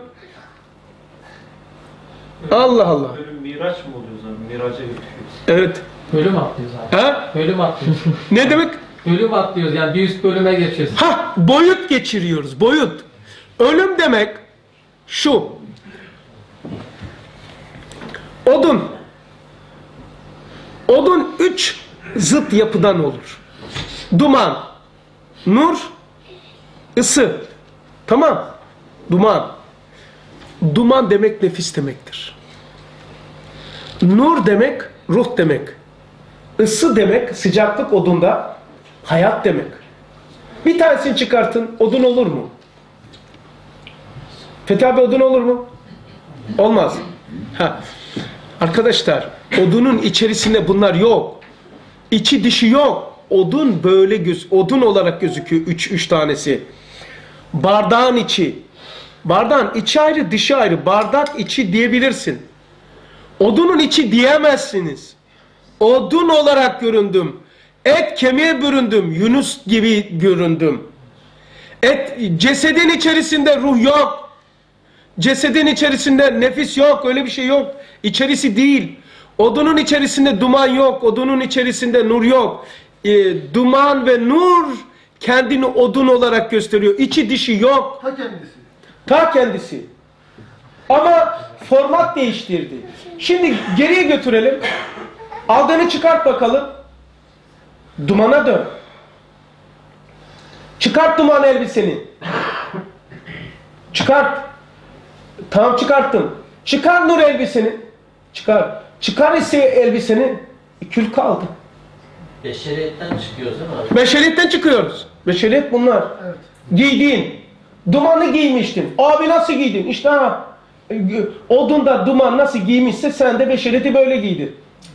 Allah Allah. Ölüm miraç mı oluyor o zaman? Miraca götürüyoruz. Evet. Bölüm atlıyoruz abi. Ha? Bölüm atlıyoruz. Ne demek? Bölüm atlıyoruz yani bir üst bölüme geçiyoruz. Ha, boyut geçiriyoruz. Boyut. Ölüm demek şu. Odun. Odun üç zıt yapıdan olur. Duman, nur, ısı. Tamam. Duman. Duman demek nefis demektir. Nur demek ruh demek. Isı demek sıcaklık odunda hayat demek. Bir tanesini çıkartın odun olur mu? Fethi abi odun olur mu? Olmaz. Ha. Arkadaşlar odunun içerisinde bunlar yok. İçi dışı yok. Odun böyle göz, odun olarak gözüküyor üç, üç tanesi. Bardağın içi. Bardağın içi ayrı dışı ayrı. Bardak içi diyebilirsin. Odunun içi diyemezsiniz. Odun olarak göründüm. Et kemiğe büründüm. Yunus gibi göründüm. Et, cesedin içerisinde ruh yok. Cesedin içerisinde nefis yok. Öyle bir şey yok. İçerisi değil. Odunun içerisinde duman yok. Odunun içerisinde nur yok. E, duman ve nur kendini odun olarak gösteriyor. İçi dışı yok. Ta kendisi. Ta kendisi. Ama format değiştirdi. Şimdi geriye götürelim. Aldığını çıkart bakalım. Dumana dön. Çıkart duman elbiseni. Çıkart. Tamam çıkarttım. Çıkar nur elbiseni. Çıkar. Çıkar ise elbiseni. Kül kaldı. Beşeriyetten çıkıyoruz değil mi abi? Beşeriyetten çıkıyoruz. Beşeriyet bunlar. Evet. Giydin. Dumanı giymiştin. Abi nasıl giydin? İşte ha. Odunda duman nasıl giymişse sen de beşeriyeti böyle giydin.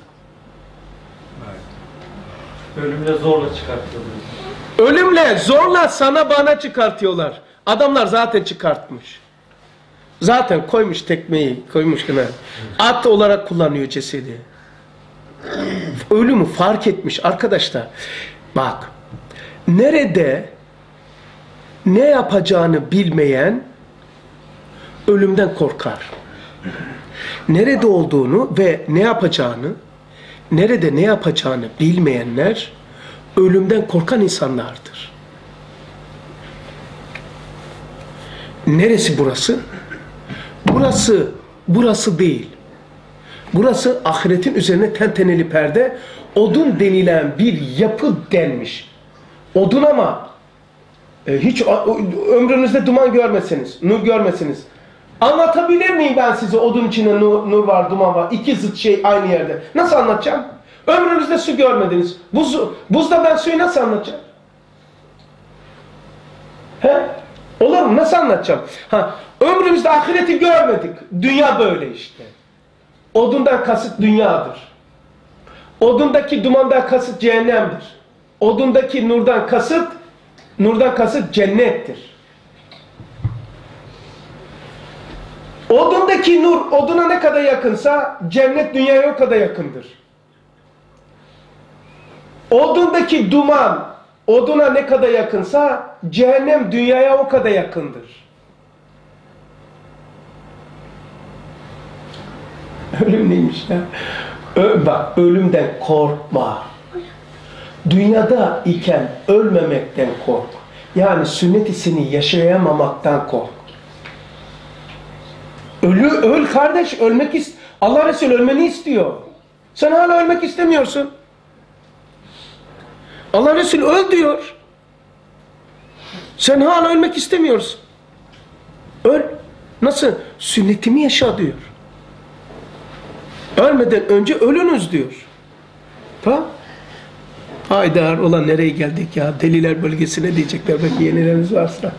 Ölümle zorla çıkartılıyor. Ölümle, zorla sana bana çıkartıyorlar. Adamlar zaten çıkartmış. Zaten koymuş tekmeyi, koymuş gene. At olarak kullanıyor cesedi. Ölümü fark etmiş arkadaşlar. Bak, nerede ne yapacağını bilmeyen ölümden korkar. Nerede olduğunu ve ne yapacağını, nerede ne yapacağını bilmeyenler ölümden korkan insanlardır. Neresi burası? Burası, burası değil. Burası ahiretin üzerine tenteneli perde, odun denilen bir yapı denmiş. Odun ama e, hiç ömrünüzde duman görmesiniz, nur görmesiniz. Anlatabilir miyim ben size odun içinde nur, nur var, duman var, iki zıt şey aynı yerde? Nasıl anlatacağım? Ömrünüzde su görmediniz. Buz, buzda ben suyu nasıl anlatacağım? He? Olur mu? Nasıl anlatacağım? Ha, ömrümüzde ahireti görmedik. Dünya böyle işte. Odundan kasıt dünyadır. Odundaki dumandan kasıt cehennemdir. Odundaki nurdan kasıt, nurdan kasıt cennettir. Odundaki nur, oduna ne kadar yakınsa cennet dünyaya o kadar yakındır. Odundaki duman, oduna ne kadar yakınsa cehennem dünyaya o kadar yakındır. Ölüm neymiş ya? Ö bak, ölümden korkma. Dünyada iken ölmemekten kork. Yani sünnetisini yaşayamamaktan kork. Ölü, öl kardeş, ölmek ist. Allah Resulü ölmeni istiyor. Sen hala ölmek istemiyorsun. Allah Resulü öl diyor. Sen hala ölmek istemiyorsun. Öl. Nasıl? Sünnetimi yaşa diyor. Ölmeden önce ölünüz diyor. Tamam. Haydar, ulan nereye geldik ya? Deliler bölgesine diyecekler. Belki yenileriniz varsa.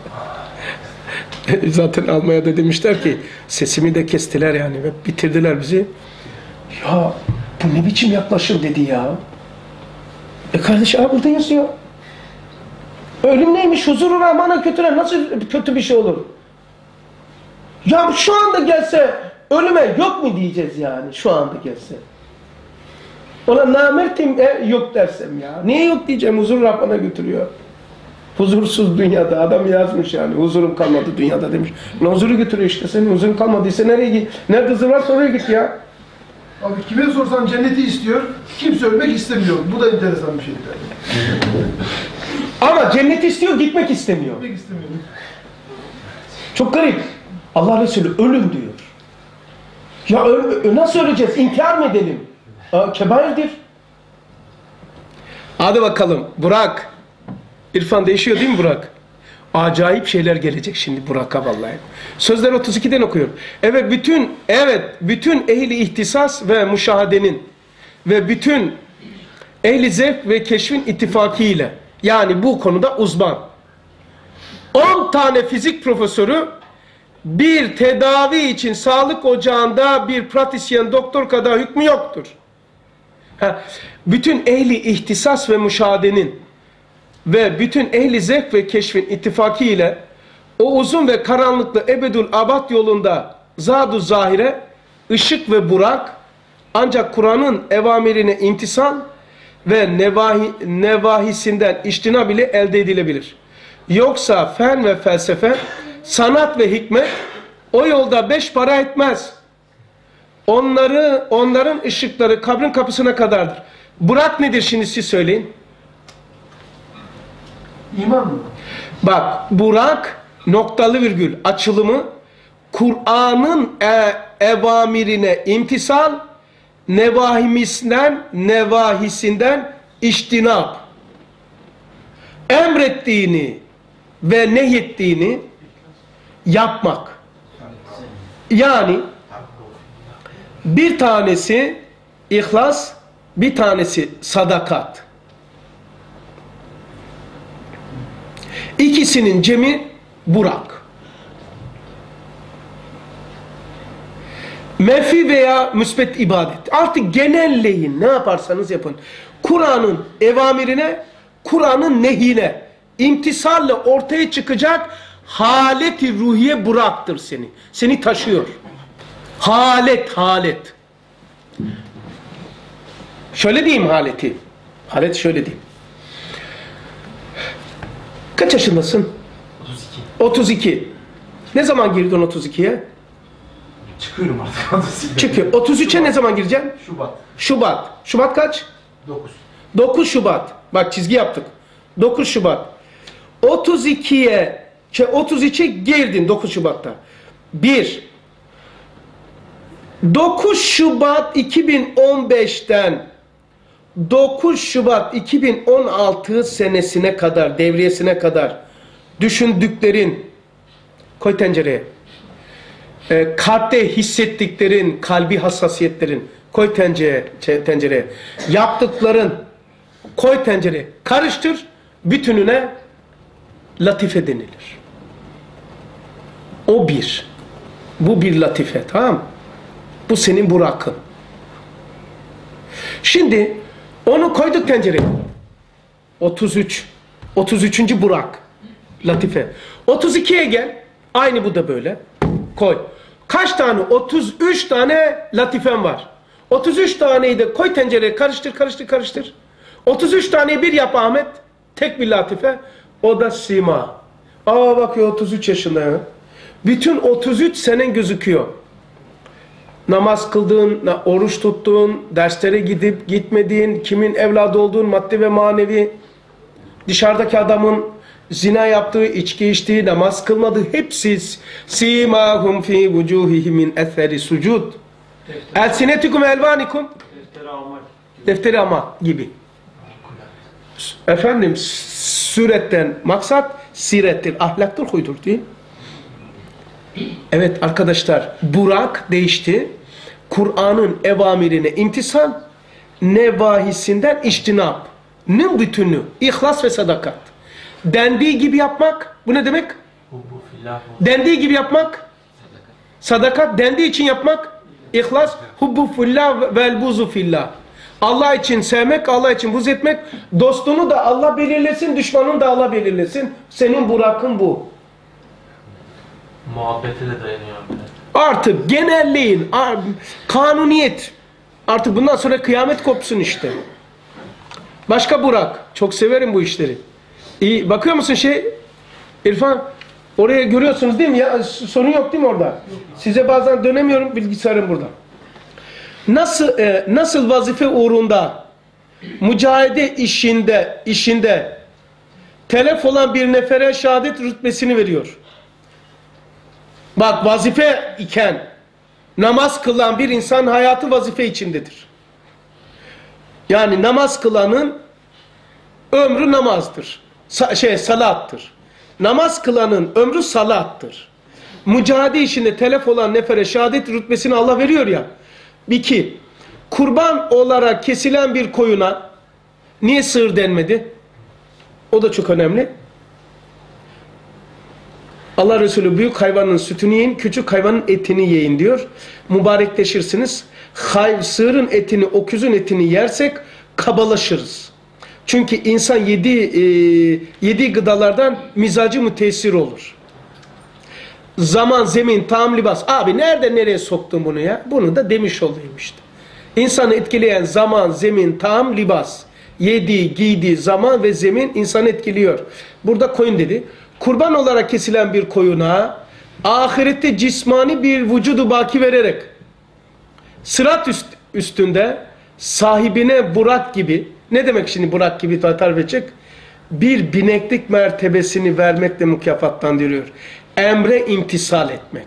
Zaten Almanya'da demişler ki sesimi de kestiler yani ve bitirdiler bizi. Ya bu ne biçim yaklaşım dedi ya. E kardeş abi burada yazıyor. Ölüm neymiş? Huzuru Rahman'a kötüler. Nasıl kötü bir şey olur? Ya şu anda gelse ölüme yok mu diyeceğiz yani şu anda gelse. Ona namertim e, yok dersem ya. Niye yok diyeceğim? Huzur Rahman'a götürüyor. Huzursuz dünyada adam yazmış yani. Huzurum kalmadı dünyada demiş. Ulan huzuru götürüyor işte. Senin huzurun kalmadıysa nereye git? Nerede huzur varsa oraya git ya. Abi kime sorsan cenneti istiyor, kimse ölmek istemiyor. Bu da enteresan bir şey. Ama cenneti istiyor, gitmek istemiyor. Ölmek istemiyor. Çok garip. Allah Resulü ölüm diyor. Ya öl nasıl öleceğiz? İntihar mı edelim? Aa, kebairdir. Hadi bakalım. Burak. İrfan değişiyor değil mi Burak? Acayip şeyler gelecek şimdi Burak'a vallahi. Sözler otuz ikiden okuyorum. Evet bütün evet bütün ehli ihtisas ve müşahedenin ve bütün ehli zevk ve keşfin ittifakıyla yani bu konuda uzman on tane fizik profesörü bir tedavi için sağlık ocağında bir pratisyen doktor kadar hükmü yoktur. Ha, bütün ehli ihtisas ve müşahedenin ve bütün ehli zevk ve keşfin ittifakı ile o uzun ve karanlıklı ebedül abad yolunda zat-ı zahire, ışık ve burak ancak Kur'an'ın evamirine imtisal ve nevahi, nevahisinden içtinab ile elde edilebilir. Yoksa fen ve felsefe, sanat ve hikmet o yolda beş para etmez. Onları, onların ışıkları kabrin kapısına kadardır. Burak nedir şimdi siz söyleyin. İman mı? Bak Burak noktalı virgül açılımı Kur'an'ın e, evamirine imtisal, nevahimisinden, nevahisinden içtinab. Emrettiğini ve nehyettiğini yapmak. Yani bir tanesi ihlas, bir tanesi sadakat. İkisinin cemi Burak. Menfi veya müsbet ibadet. Artık genelleyin, ne yaparsanız yapın. Kur'an'ın evamirine, Kur'an'ın nehine imtisalle ortaya çıkacak haleti ruhiye Burak'tır seni. Seni taşıyor. Halet, halet. Şöyle diyeyim haleti. Halet şöyle diyeyim. Kaç yaşındasın? otuz iki. otuz iki. Ne zaman girdin otuz ikiye? Çıkıyorum artık otuz iki. Çıkıyor. otuz üçe ne zaman gireceksin? Şubat. Şubat. Şubat kaç? dokuz. dokuz Şubat. Bak çizgi yaptık. dokuz Şubat. otuz ikiye şey otuz üçe girdin dokuz Şubat'ta. bir. dokuz Şubat iki bin on beşten dokuz Şubat iki bin on altı senesine kadar, devriyesine kadar düşündüklerin, koy tencereye. E, kalpte hissettiklerin, kalbi hassasiyetlerin, koy tencereye, tencereye. Yaptıkların, koy tencereye. Karıştır, bütününe latife denilir. O bir. Bu bir latife, tamam mı? Bu senin Burak'ın. Şimdi onu koyduk tencereye. otuz üç. otuz üçüncü Burak. Latife. otuz ikiye gel. Aynı bu da böyle. Koy. Kaç tane? otuz üç tane latifen var. otuz üç taneyi de koy tencereye, karıştır karıştır karıştır. otuz üç taneyi bir yap Ahmet. Tek bir latife. O da sima. Aa bakıyor otuz üç yaşında ya. Bütün otuz üç senin gözüküyor. Namaz kıldığın, oruç tuttuğun, derslere gidip gitmediğin, kimin evladı olduğun, maddi ve manevi, dışarıdaki adamın zina yaptığı, içki içtiği, namaz kılmadığı hepsi simahum fi vucuhihim min eseri sucud. Elsinetikum elvanikum. Defteri almak. Defteri ama gibi. Efendim süretten maksat sirettir, ahlaktır, huydur değil. Evet arkadaşlar, Burak değişti. Kur'an'ın evamirine imtisal, nevahisinden içtinap. Nin bütünü, ihlas ve sadakat. Dendiği gibi yapmak, bu ne demek? Bu bu filah bu. Dendiği gibi yapmak, sadakat. Dendiği için yapmak, ihlas, hubbu fillah vel buzu fillah. Allah için sevmek, Allah için buz etmek, dostunu da Allah belirlesin, düşmanını da Allah belirlesin. Senin Burak'ın bu. Muhabbete de dayanıyor. Artık genelleyin, kanuniyet. Artık bundan sonra kıyamet kopsun işte. Başka Burak. Çok severim bu işleri. İyi, bakıyor musun şey? İrfan, oraya görüyorsunuz değil mi? Ya, sorun yok değil mi orada? Size bazen dönemiyorum, bilgisayarım burada. Nasıl e, nasıl vazife uğrunda, mücahede işinde, işinde telef olan bir nefere şehadet rütbesini veriyor. Bak vazife iken namaz kılan bir insan hayatı vazife içindedir. Yani namaz kılanın ömrü namazdır. Sa şey salattır. Namaz kılanın ömrü salattır. Mücahede işinde telef olan nefere şehadet rütbesini Allah veriyor ya. İki, kurban olarak kesilen bir koyuna niye sığır denmedi? O da çok önemli. Allah Resulü büyük hayvanın sütünü yiyin, küçük hayvanın etini yiyin diyor. Mübarekleşirsiniz. Hay, sığırın etini, öküzün etini yersek kabalaşırız. Çünkü insan yediği, e, yediği gıdalardan mizacı müteessir olur. Zaman, zemin, tam, libas. Abi nerede nereye soktun bunu ya? Bunu da demiş olayım işte. İnsanı etkileyen zaman, zemin, tam, libas. Yediği, giydiği zaman ve zemin insanı etkiliyor. Burada koyun dedi. Kurban olarak kesilen bir koyuna ahirette cismani bir vücudu baki vererek sırat üst, üstünde sahibine Burak gibi, ne demek şimdi Burak gibi tarif edecek? Bir bineklik mertebesini vermekle mükafatlandırıyor. Emre imtisal etmek.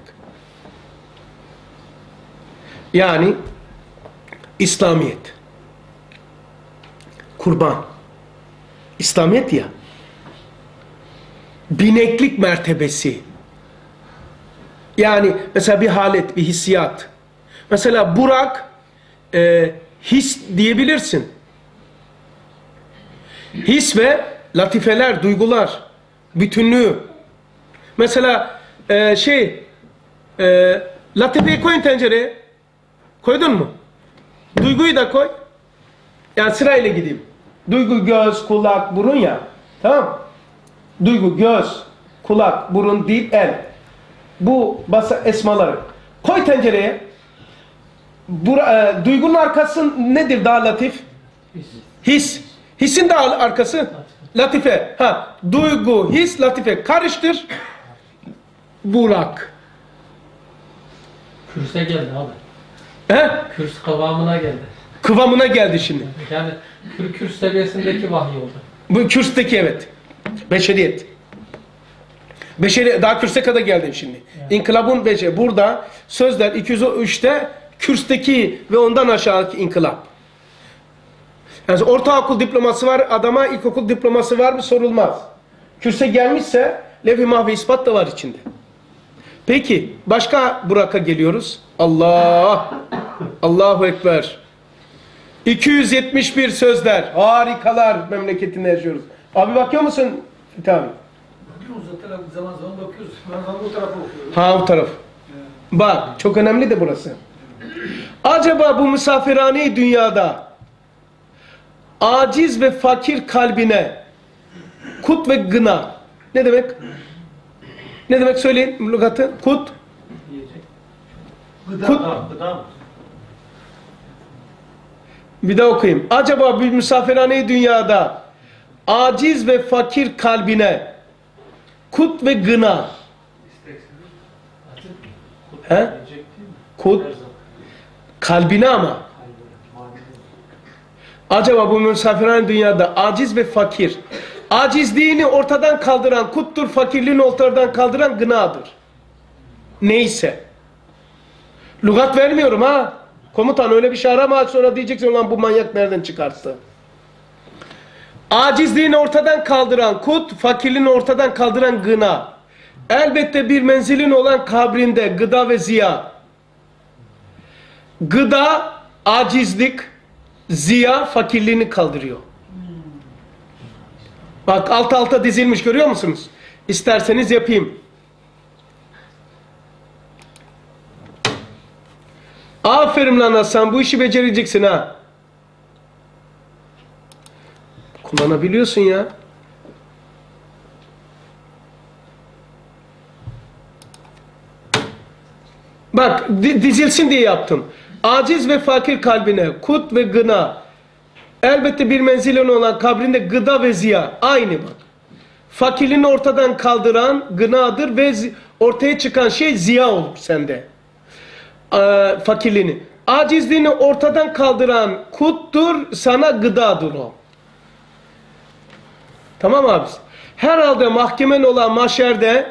Yani İslamiyet. Kurban. İslamiyet ya. Bineklik mertebesi. Yani mesela bir halet, bir hissiyat. Mesela Burak e, his diyebilirsin. His ve latifeler, duygular. Bütünlüğü. Mesela e, şey e, latifeyi koyun tencereye. Koydun mu? Duyguyu da koy. Yani sırayla gideyim. Duygu, göz, kulak, burun ya. Tamam. Duygu, göz, kulak, burun, dil, el. Bu basa esmaları. Koy tencereye. Bura, e, duygunun arkası nedir daha latif? His. His. Hisin de arkası latife. Ha, duygu, his, latife. Karıştır. Burak. Kürse geldi abi. He? Kürs kıvamına geldi. Kıvamına geldi şimdi. Yani kür, kürs seviyesindeki vahiy oldu. Bu kürsteki evet. Beşeriyet. Beşeri daha kürse kadar geldim şimdi. Evet. İnkılabın beşeri. Burada sözler iki yüz üçte kürsteki ve ondan aşağıki inkılap. Yani ortaokul diploması var, adama ilkokul diploması var mı sorulmaz. Kürse gelmişse levh-i mahve ispat da var içinde. Peki başka Burak'a geliyoruz. Allah! Allahu Ekber. iki yüz yetmiş bir sözler. Harikalar memleketinde yaşıyoruz. Abi bakıyor musun? Tabii. Bakıyoruz zaten zaman zaman bakıyoruz. Ben zaman bu tarafa okuyorum. Ha bu taraf. Bak çok önemli de burası. Acaba bu misafirhane dünyada aciz ve fakir kalbine kut ve gına ne demek? Ne demek söyleyin lügatı? Kut. Yiyecek. Gıda. Kut. Gıda, gıda mı? Bir daha okuyayım. Acaba bir misafirhane dünyada aciz ve fakir kalbine kut ve gına he? Yiyecek değil mi? Kut Her zaman. kalbine ama acaba bu misafirhane dünyada aciz ve fakir acizliğini ortadan kaldıran kuttur, fakirliğini ortadan kaldıran gınadır. Neyse. Lügat vermiyorum ha. Komutan öyle bir şey arama sonra diyeceksin ulan bu manyak nereden çıkarttı. Acizliğini ortadan kaldıran kut, fakirliğini ortadan kaldıran gına. Elbette bir menzilin olan kabrinde gıda ve ziya. Gıda, acizlik, ziya fakirliğini kaldırıyor. Bak alt alta dizilmiş görüyor musunuz? İsterseniz yapayım. Aferin lan Hasan bu işi becereceksin ha. Kullanabiliyorsun ya. Bak dizilsin diye yaptım. Aciz ve fakir kalbine kut ve gına. Elbette bir menzilin olan kabrinde gıda ve ziya. Aynı bak. Fakirliğini ortadan kaldıran gınadır ve ortaya çıkan şey ziya olur sende. Ee, fakirliğini. Acizliğini ortadan kaldıran kuttur, sana gıdadır o. Tamam abi. Herhalde mahkemen olan mahşerde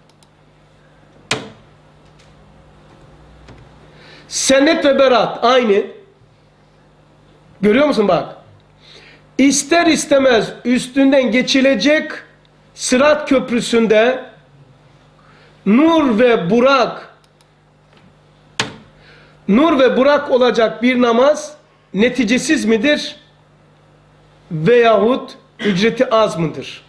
sennet ve berat aynı. Görüyor musun bak? İster istemez üstünden geçilecek Sırat Köprüsü'nde nur ve burak nur ve burak olacak bir namaz neticesiz midir? Veyahut ücreti az mıdır?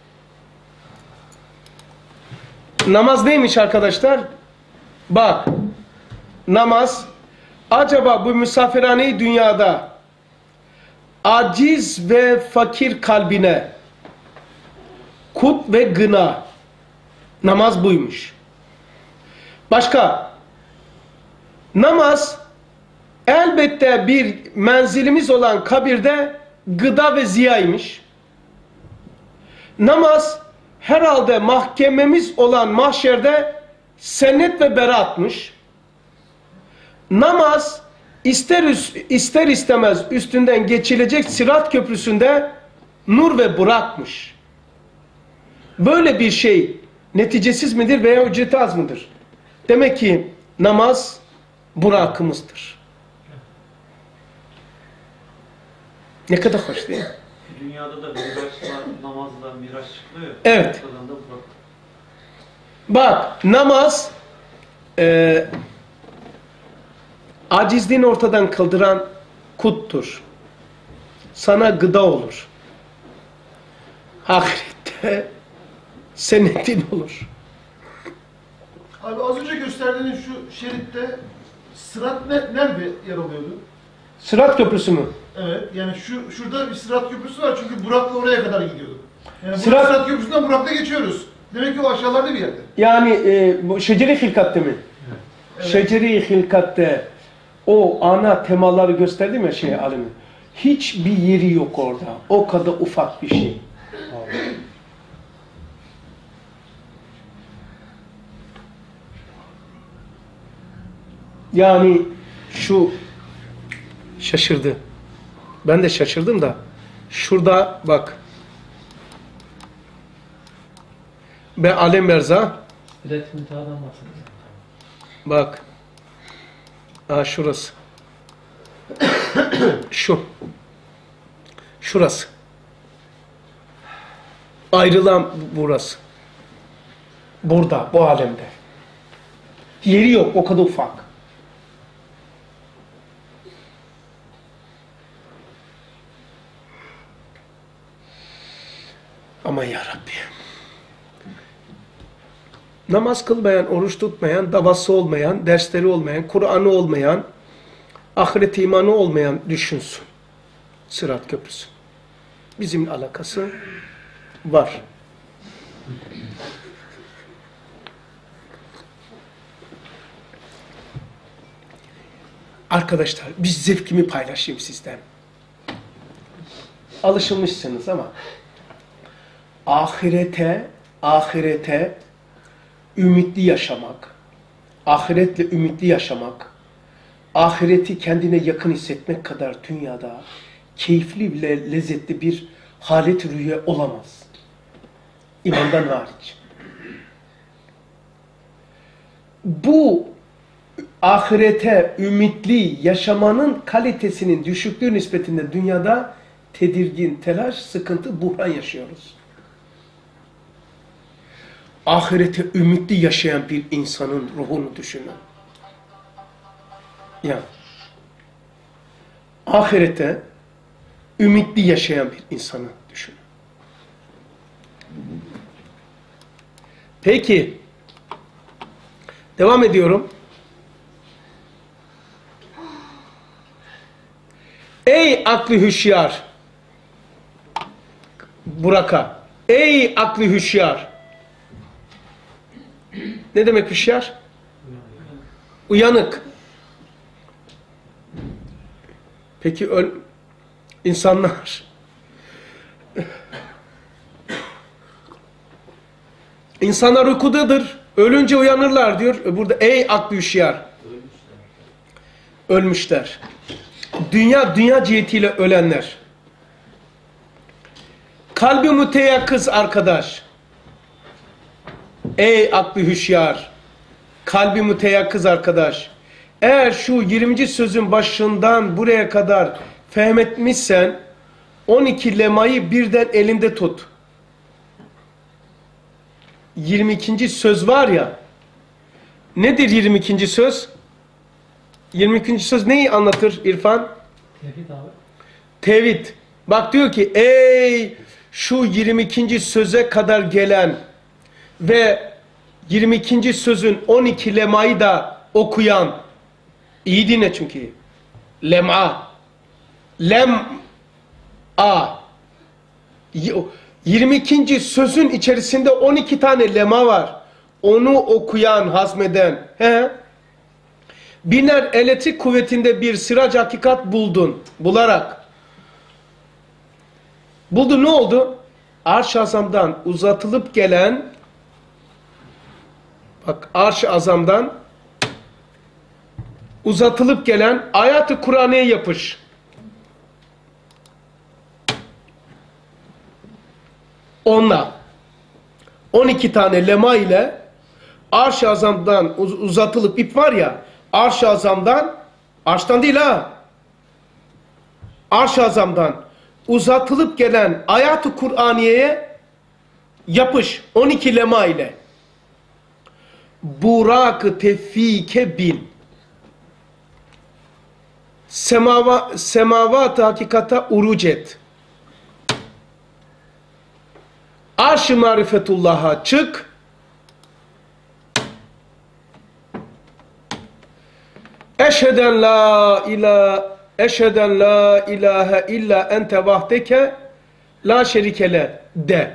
Namaz neymiş arkadaşlar? Bak, namaz acaba bu misafirhane dünyada aciz ve fakir kalbine kut ve gına namaz buymuş. Başka namaz elbette bir menzilimiz olan kabirde gıda ve ziyaymış. Namaz herhalde mahkememiz olan mahşerde sennet ve beratmış. Namaz ister, ister istemez üstünden geçilecek Sırat Köprüsü'nde nur ve burakmış. Böyle bir şey neticesiz midir veya ücreti az mıdır? Demek ki namaz burakımızdır. Ne kadar hoş değil mi? Dünyada da miraçlar, namazlar, miraç çıkıyor. Evet. Oradan da bırak. Bak namaz e, acizliğini ortadan kaldıran kuttur. Sana gıda olur. Ahirette senedin olur. Abi az önce gösterdiğiniz şu şeritte sırat ne, nerede yer alıyordu? Sırat köprüsü mü? Evet, yani şu şurada bir sırat köprüsü var çünkü Burak'la oraya kadar gidiyordu. Yani bu Sırat- sırat köprüsünden Burak'la geçiyoruz. Demek ki o aşağılarda bir yerde. Yani e, bu şeceri hilkatte mi? Evet. Şeceri hilkatte o ana temaları gösterdim ya şey alemi. Hiçbir yeri yok orada. O kadar ufak bir şey. Yani şu şaşırdı. Ben de şaşırdım da. Şurada bak. Ben alem berza. Bilet müntahadan bahsediyor. Bak. Aa şurası. Şu. Şurası. Ayrılan burası. Burada, bu alemde. Yeri yok, o kadar ufak. Aman yarabbi. Namaz kılmayan, oruç tutmayan, davası olmayan, dersleri olmayan, Kur'an'ı olmayan, ahiret imanı olmayan düşünsün. Sırat köprüsü. Bizimle alakası var. Arkadaşlar, biz zevkimi paylaşayım sizden. Alışılmışsınız ama ahirete, ahirete ümitli yaşamak, ahiretle ümitli yaşamak, ahireti kendine yakın hissetmek kadar dünyada keyifli ve lezzetli bir halet rüya olamaz. İmandan hariç. Bu ahirete ümitli yaşamanın kalitesinin düşüklüğü nispetinde dünyada tedirgin, telaş, sıkıntı, buhran yaşıyoruz. Ahirete ümitli yaşayan bir insanın ruhunu düşünün. Ya, ahirete ümitli yaşayan bir insanı düşünün. Peki, devam ediyorum. Ey aklı hüşyar, Burak'a, ey aklı hüşyar. Ne demek hüşyar? Uyanık. Peki öl insanlar insanlar uykudadır. Ölünce uyanırlar diyor. Burada ey aklı hüşyar. Ölmüşler. Dünya dünya cihetiyle ölenler. Kalbi müteyakkız arkadaş. Ey aklı hüşyar. Kalbi müteyakkız arkadaş. Eğer şu yirminci sözün başından buraya kadar fehmetmişsen on iki lemayı birden elinde tut. yirmi ikinci söz var ya. Nedir yirmi ikinci söz? yirmi ikinci söz neyi anlatır İrfan? Tevhid abi. Tevhid. Bak diyor ki ey şu yirmi ikinci söze kadar gelen ve yirmi ikinci sözün on iki lemayı da okuyan, iyi dinle çünkü. Lem'a. Lem'a. yirmi ikinci sözün içerisinde on iki tane lema var. Onu okuyan, hazmeden. He? Biner elektrik kuvvetinde bir sıraç hakikat buldun. Bularak. Buldu, ne oldu? Arş-ı azamdan uzatılıp gelen, bak arş-ı azamdan uzatılıp gelen ayat-ı Kur'an'ya yapış. Onunla on iki tane lema ile arş-ı azamdan uz uzatılıp ip var ya, arş-ı azamdan, arştan değil ha, arş-ı azamdan uzatılıp gelen ayat-ı Kur'aniye'ye yapış on iki lema ile. Burak-ı tevfike bin. Semava, semavat-ı hakikata uruc et. Arş-ı marifetullah'a çık. Eşheden la ilahe eşheden la ilahe illa ente vahdeke la şerikele de.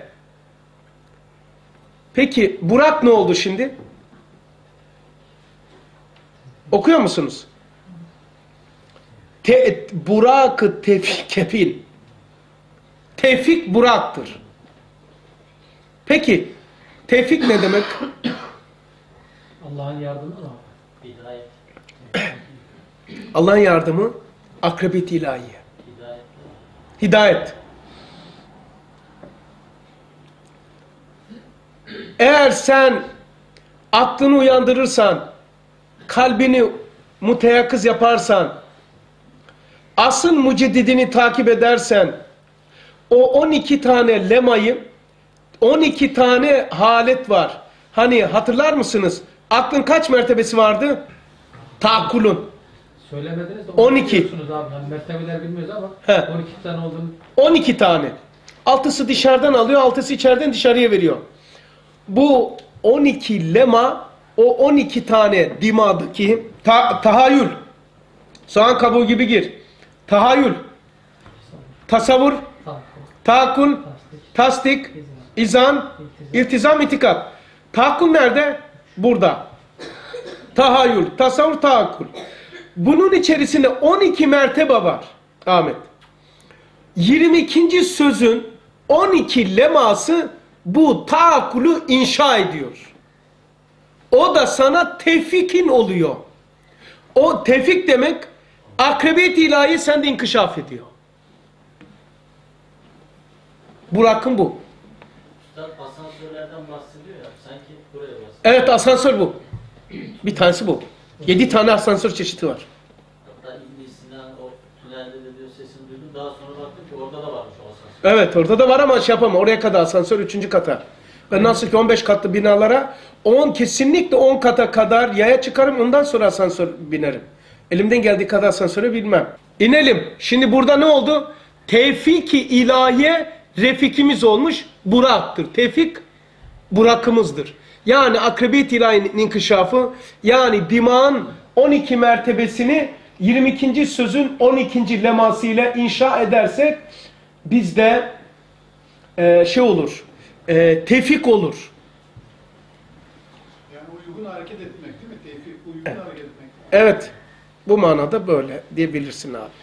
Peki Burak ne oldu şimdi? Okuyor musunuz? Te, Burak-ı tevfik kefil. Tevfik Burak'tır. Peki tevfik ne demek? Allah'ın yardımı mı? Hidayet. Allah'ın yardımı akrabet ilahiye. Hidayet. Hidayet. Eğer sen aklını uyandırırsan, kalbini muteyakkız yaparsan, asıl müceddidini takip edersen, o on iki tane lemayı, on iki tane halet var. Hani hatırlar mısınız? Aklın kaç mertebesi vardı? Taakkulun. Söylemediniz de on iki. biliyorsunuz abi. Yani mertebeler bilmiyoruz ama He. on iki tane olduğunu on iki tane. Altısı dışarıdan alıyor, altısı içeriden dışarıya veriyor. Bu on iki lema, o on iki tane dimadaki ta, tahayyül, soğan kabuğu gibi gir. Tahayyül, tasavvur, tahakkuk, taakkul, tasdik, tasdik, izan, iltizam. iltizam, itikat. Taakkul nerede? Burada. Tahayyül, tasavvur, taakkul. Bunun içerisinde on iki mertebe var Ahmet. yirmi ikinci sözün on iki leması bu taakkulü inşa ediyor. O da sana tevfikin oluyor. O tevfik demek akrabiyet ilahi sende inkişaf ediyor. Burak'ın bu. Üstad asansörlerden bahsediyor ya. Sanki buraya bahsediyor. Evet, asansör bu. Bir tanesi bu. Yedi tane asansör çeşidi var. Hatta İbn Sinan o tünelde de diyor sesini duydum. Daha sonra baktım ki orada da varmış o asansör. Evet, orada da var ama şey yapamam. Oraya kadar asansör üçüncü kata. Ben nasıl ki on beş katlı binalara on kesinlikle on kata kadar yaya çıkarım, ondan sonra asansör binerim. Elimden geldiği kadar asansöre binmem. İnelim. Şimdi burada ne oldu? Tevfik-i ilahiye refikimiz olmuş Burak'tır. Tevfik Burak'ımızdır. Yani akrabiyet ilahinin inkişafı, yani dimağın on iki mertebesini yirmi ikinci sözün on ikinci leması ile inşa edersek bizde e, şey olur, e, tevfik olur. Yani uygun hareket etmek değil mi? Tevfik, uygun hareket etmek. Evet, bu manada böyle diyebilirsin abi.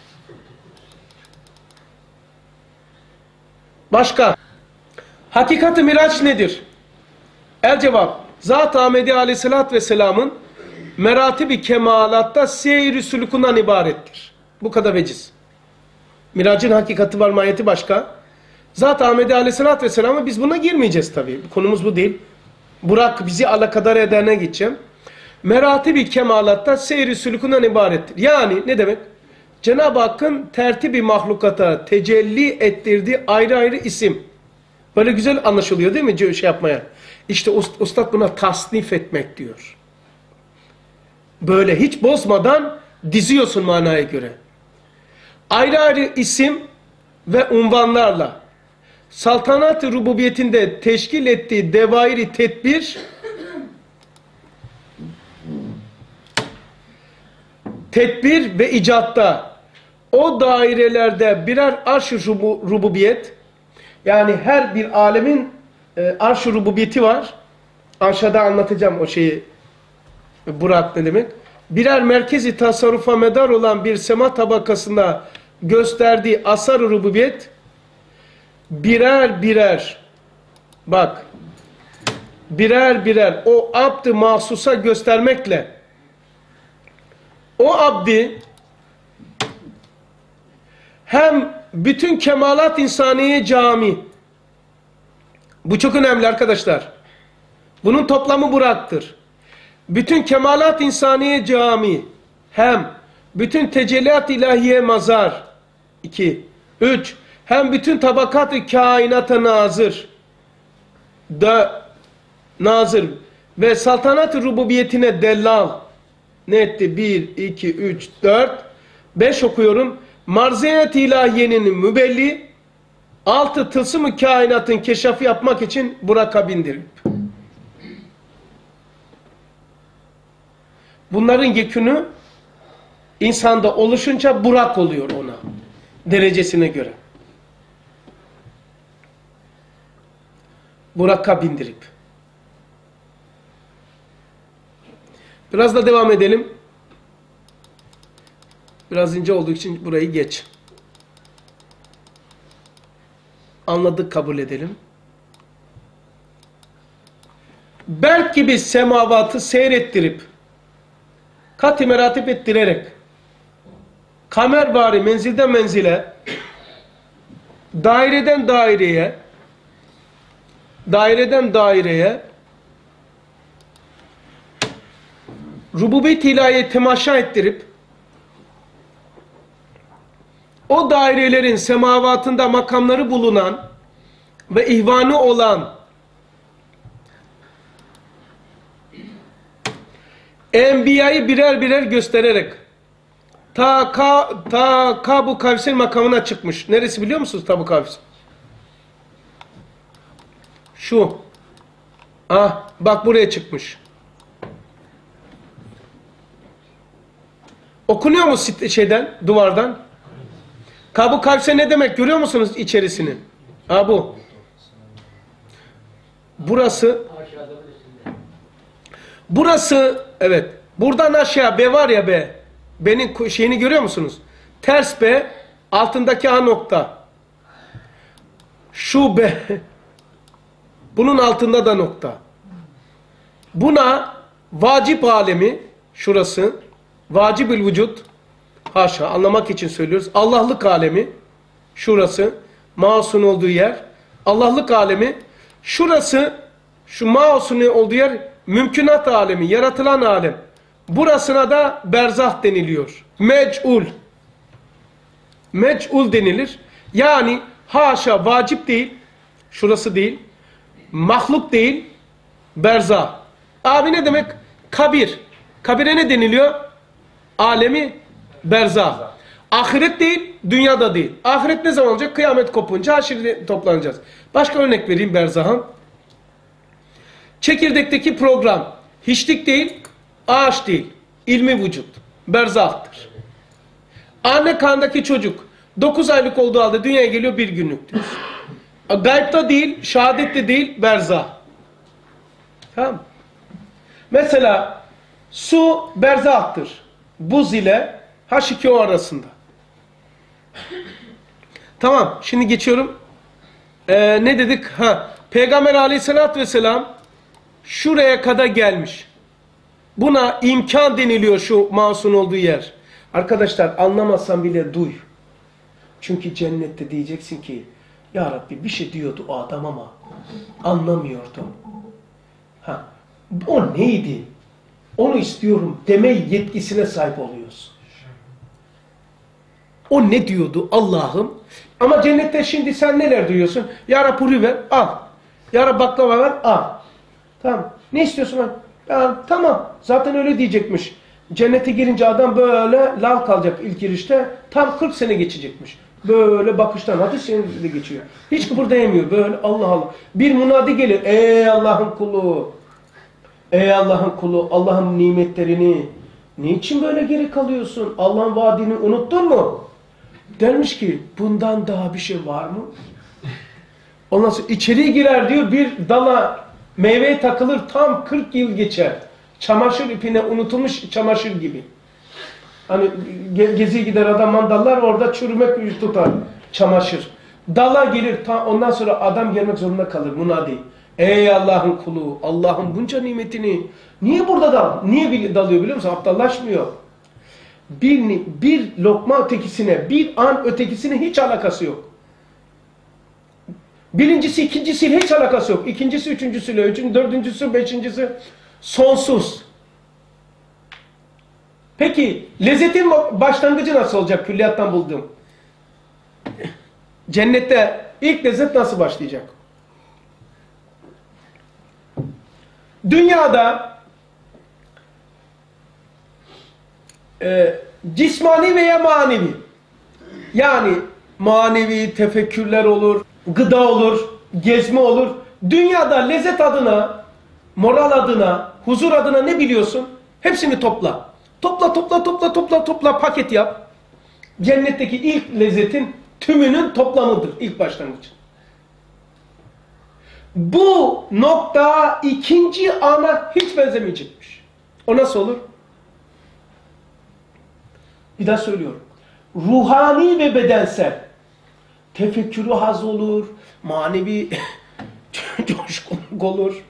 Başka? Hakikat-ı Miraç nedir? El cevap, Zat-ı Ahmedi Aleyhisselatü Vesselam'ın meratibi kemalatta seyir-i sülükundan ibarettir. Bu kadar veciz. Miracın hakikati var, mahiyeti başka. Zat-ı Ahmedi Aleyhisselatü Vesselam'a biz buna girmeyeceğiz tabii. Konumuz bu değil. Burak bizi alakadar edene gideceğim. Meratibi kemalatta seyir-i sülükundan ibarettir. Yani ne demek? Cenab-ı Hakk'ın tertibi mahlukata tecelli ettirdiği ayrı ayrı isim. Böyle güzel anlaşılıyor değil mi şey yapmaya? İşte ustad buna tasnif etmek diyor. Böyle hiç bozmadan diziyorsun manaya göre. Ayrı ayrı isim ve unvanlarla saltanat-ı rububiyetinde teşkil ettiği devairi tedbir, tedbir ve icatta o dairelerde birer arş-ı rububiyet, yani her bir alemin e, arş-ı rububiyeti var. Aşağıda anlatacağım o şeyi. Burak ne demek? Birer merkezi tasarrufa medar olan bir sema tabakasında gösterdiği asar-ı rububiyet, birer birer, bak, birer birer o abd-ı mahsusa göstermekle o abdi hem bütün kemalat insaniye cami, bu çok önemli arkadaşlar, bunun toplamı Burak'tır. Bütün kemalat insaniye cami, hem bütün tecellat ilahiye mazar, iki, üç, hem bütün tabakat-ı kainata nazır, dört, nazır ve saltanat-ı rububiyetine dellal, ne etti? bir, iki, üç, dört, beş okuyorum. Marziyet ilahiyenin mübelli, Altı tılsım-ı kainatın keşafı yapmak için Burak'a bindirip. Bunların yekünü insanda oluşunca Burak oluyor ona. Derecesine göre. Burak'a bindirip. Biraz da devam edelim. Biraz ince olduğu için burayı geç. Anladık, kabul edelim. Berk gibi semavatı seyrettirip, kat-i meratip ettirerek, kamervari menzilden menzile, daireden daireye, daireden daireye, rububiyet-i ilahiye temaşa ettirip, o dairelerin semavatında makamları bulunan ve ihvanı olan enbiyayı birer birer göstererek ta ka, ta Kabu Kavs'in makamına çıkmış. Neresi biliyor musunuz Tabu Kavs? Şu. Ah, bak buraya çıkmış. Okunuyor mu şeyden, duvardan? Kabu Kavs'e ne demek görüyor musunuz içerisini? Ha bu. Burası. Burası, evet. Buradan aşağı B var ya B. B'nin şeyini görüyor musunuz? Ters B, altındaki A nokta. Şu B. Bunun altında da nokta. Buna vacip alemi, şurası. Vacibül vücut. Haşa, anlamak için söylüyoruz. Allah'lık alemi, şurası, mouse'un olduğu yer. Allah'lık alemi, şurası, şu mouse'un olduğu yer, mümkünat alemi, yaratılan alem. Burasına da berzah deniliyor. Mec'ul. Mec'ul denilir. Yani haşa, vacip değil, şurası değil, mahluk değil, berzah. Abi ne demek? Kabir. Kabire ne deniliyor? Alemi berzah. Ahiret değil, dünyada değil. Ahiret ne zaman olacak? Kıyamet kopunca haşirde toplanacağız. Başka örnek vereyim berzahın. Çekirdekteki program. Hiçlik değil, ağaç değil. İlmi vücut. Berzahtır. Anne karnındaki çocuk. dokuz aylık olduğu halde dünyaya geliyor, bir günlüktür. Gaybta değil, şehadette değil, berzah. Tamam. Mesela su berzahtır. Buz ile H iki O arasında. Tamam. Şimdi geçiyorum. Ee, ne dedik? Ha, Peygamber aleyhissalatü vesselam şuraya kadar gelmiş. Buna imkan deniliyor, şu mouse'un olduğu yer. Arkadaşlar anlamazsan bile duy. Çünkü cennette diyeceksin ki ya Rabbi bir şey diyordu o adam ama anlamıyordu. Ha, o neydi? Onu istiyorum deme yetkisine sahip oluyorsun. O ne diyordu Allah'ım? Ama cennette şimdi sen neler duyuyorsun? Ya Rabbi puri ver, al. Ya Rabbi baklava ver, al. Tamam. Ne istiyorsun lan? Ya, tamam. Zaten öyle diyecekmiş. Cennete girince adam böyle lal kalacak ilk girişte. Tam kırk sene geçecekmiş. Böyle bakıştan hadis de geçiyor. Hiç kıpırdayamıyor. Böyle Allah Allah. Bir munadi gelir. Ey Allah'ın kulu. Ey Allah'ın kulu. Allah'ın nimetlerini. Niçin böyle geri kalıyorsun? Allah'ın vaadini unuttun mu? Dermiş ki bundan daha bir şey var mı? Ondan sonra içeriye girer diyor, bir dala meyveye takılır, tam kırk yıl geçer. Çamaşır ipine unutulmuş çamaşır gibi. Hani ge gezi gider adam mandallar, orada çürümek tutar çamaşır. Dala gelir, ondan sonra adam gelmek zorunda kalır munadi. Ey Allah'ın kulu, Allah'ın bunca nimetini niye burada da, niye dalıyor biliyor musun? Aptallaşmıyor. Bir, bir lokma ötekisine, bir an ötekisine hiç alakası yok. Birincisi, ikincisiyle hiç alakası yok. İkincisi, üçüncüsüyle, üçüncüsü, dördüncüsü, beşincisi sonsuz. Peki, lezzetin başlangıcı nasıl olacak külliyattan bulduğum? Cennette ilk lezzet nasıl başlayacak? Dünyada e, cismani veya manevi, yani manevi tefekkürler olur, gıda olur, gezme olur. Dünyada lezzet adına, moral adına, huzur adına ne biliyorsun? Hepsini topla. Topla, topla, topla, topla, topla, paket yap. Cennetteki ilk lezzetin tümünün toplamıdır ilk başlangıç. Bu nokta ikinci ana hiç benzemeyecekmiş. O nasıl olur? Bir daha söylüyorum. Ruhani ve bedensel. Tefekkürü haz olur, manevi coşkunluk olur.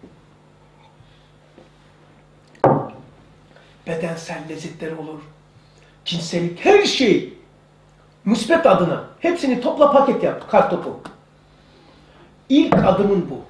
Bedensel lezzetler olur. Cinsellik, her şey. Müsbet adına. Hepsini topla paket yap, kartopu. İlk adımın bu.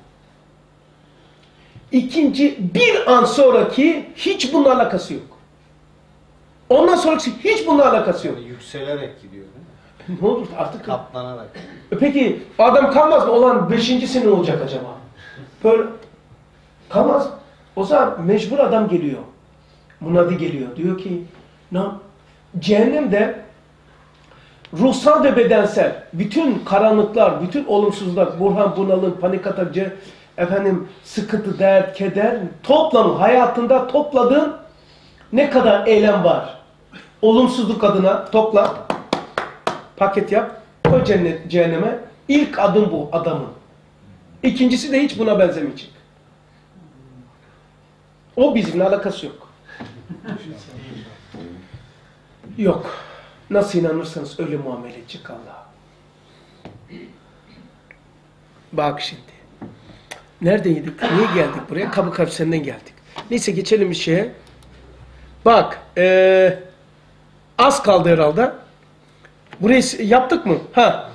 İkinci, bir an sonraki hiç bununla alakası yok. Ondan sonraki hiç bununla alakası yok. Yükselerek gidiyor değil mi? Ne olur artık. Katlanarak. Peki adam kalmaz mı? Olan beşincisi ne olacak acaba? Böyle kalmaz. O zaman mecbur adam geliyor. Munadi geliyor. Diyor ki ne? Cehennemde ruhsal ve bedensel bütün karanlıklar, bütün olumsuzluklar, burhan, bunalım, panik atak, efendim sıkıntı, dert, keder toplamı hayatında topladığın ne kadar eylem var? Olumsuzluk adına topla, paket yap, koy cennet, cehenneme. İlk adım bu adamın. İkincisi de hiç buna benzemeyecek. O bizimle alakası yok. Yok. Nasıl inanırsanız öyle muamele edecek Allah. Bak şimdi. Neredeydik? Niye geldik buraya? Kabı Kavsen'den geldik. Neyse geçelim bir şeye. Bak. Ee, az kaldı herhalde. Burayı yaptık mı? Ha.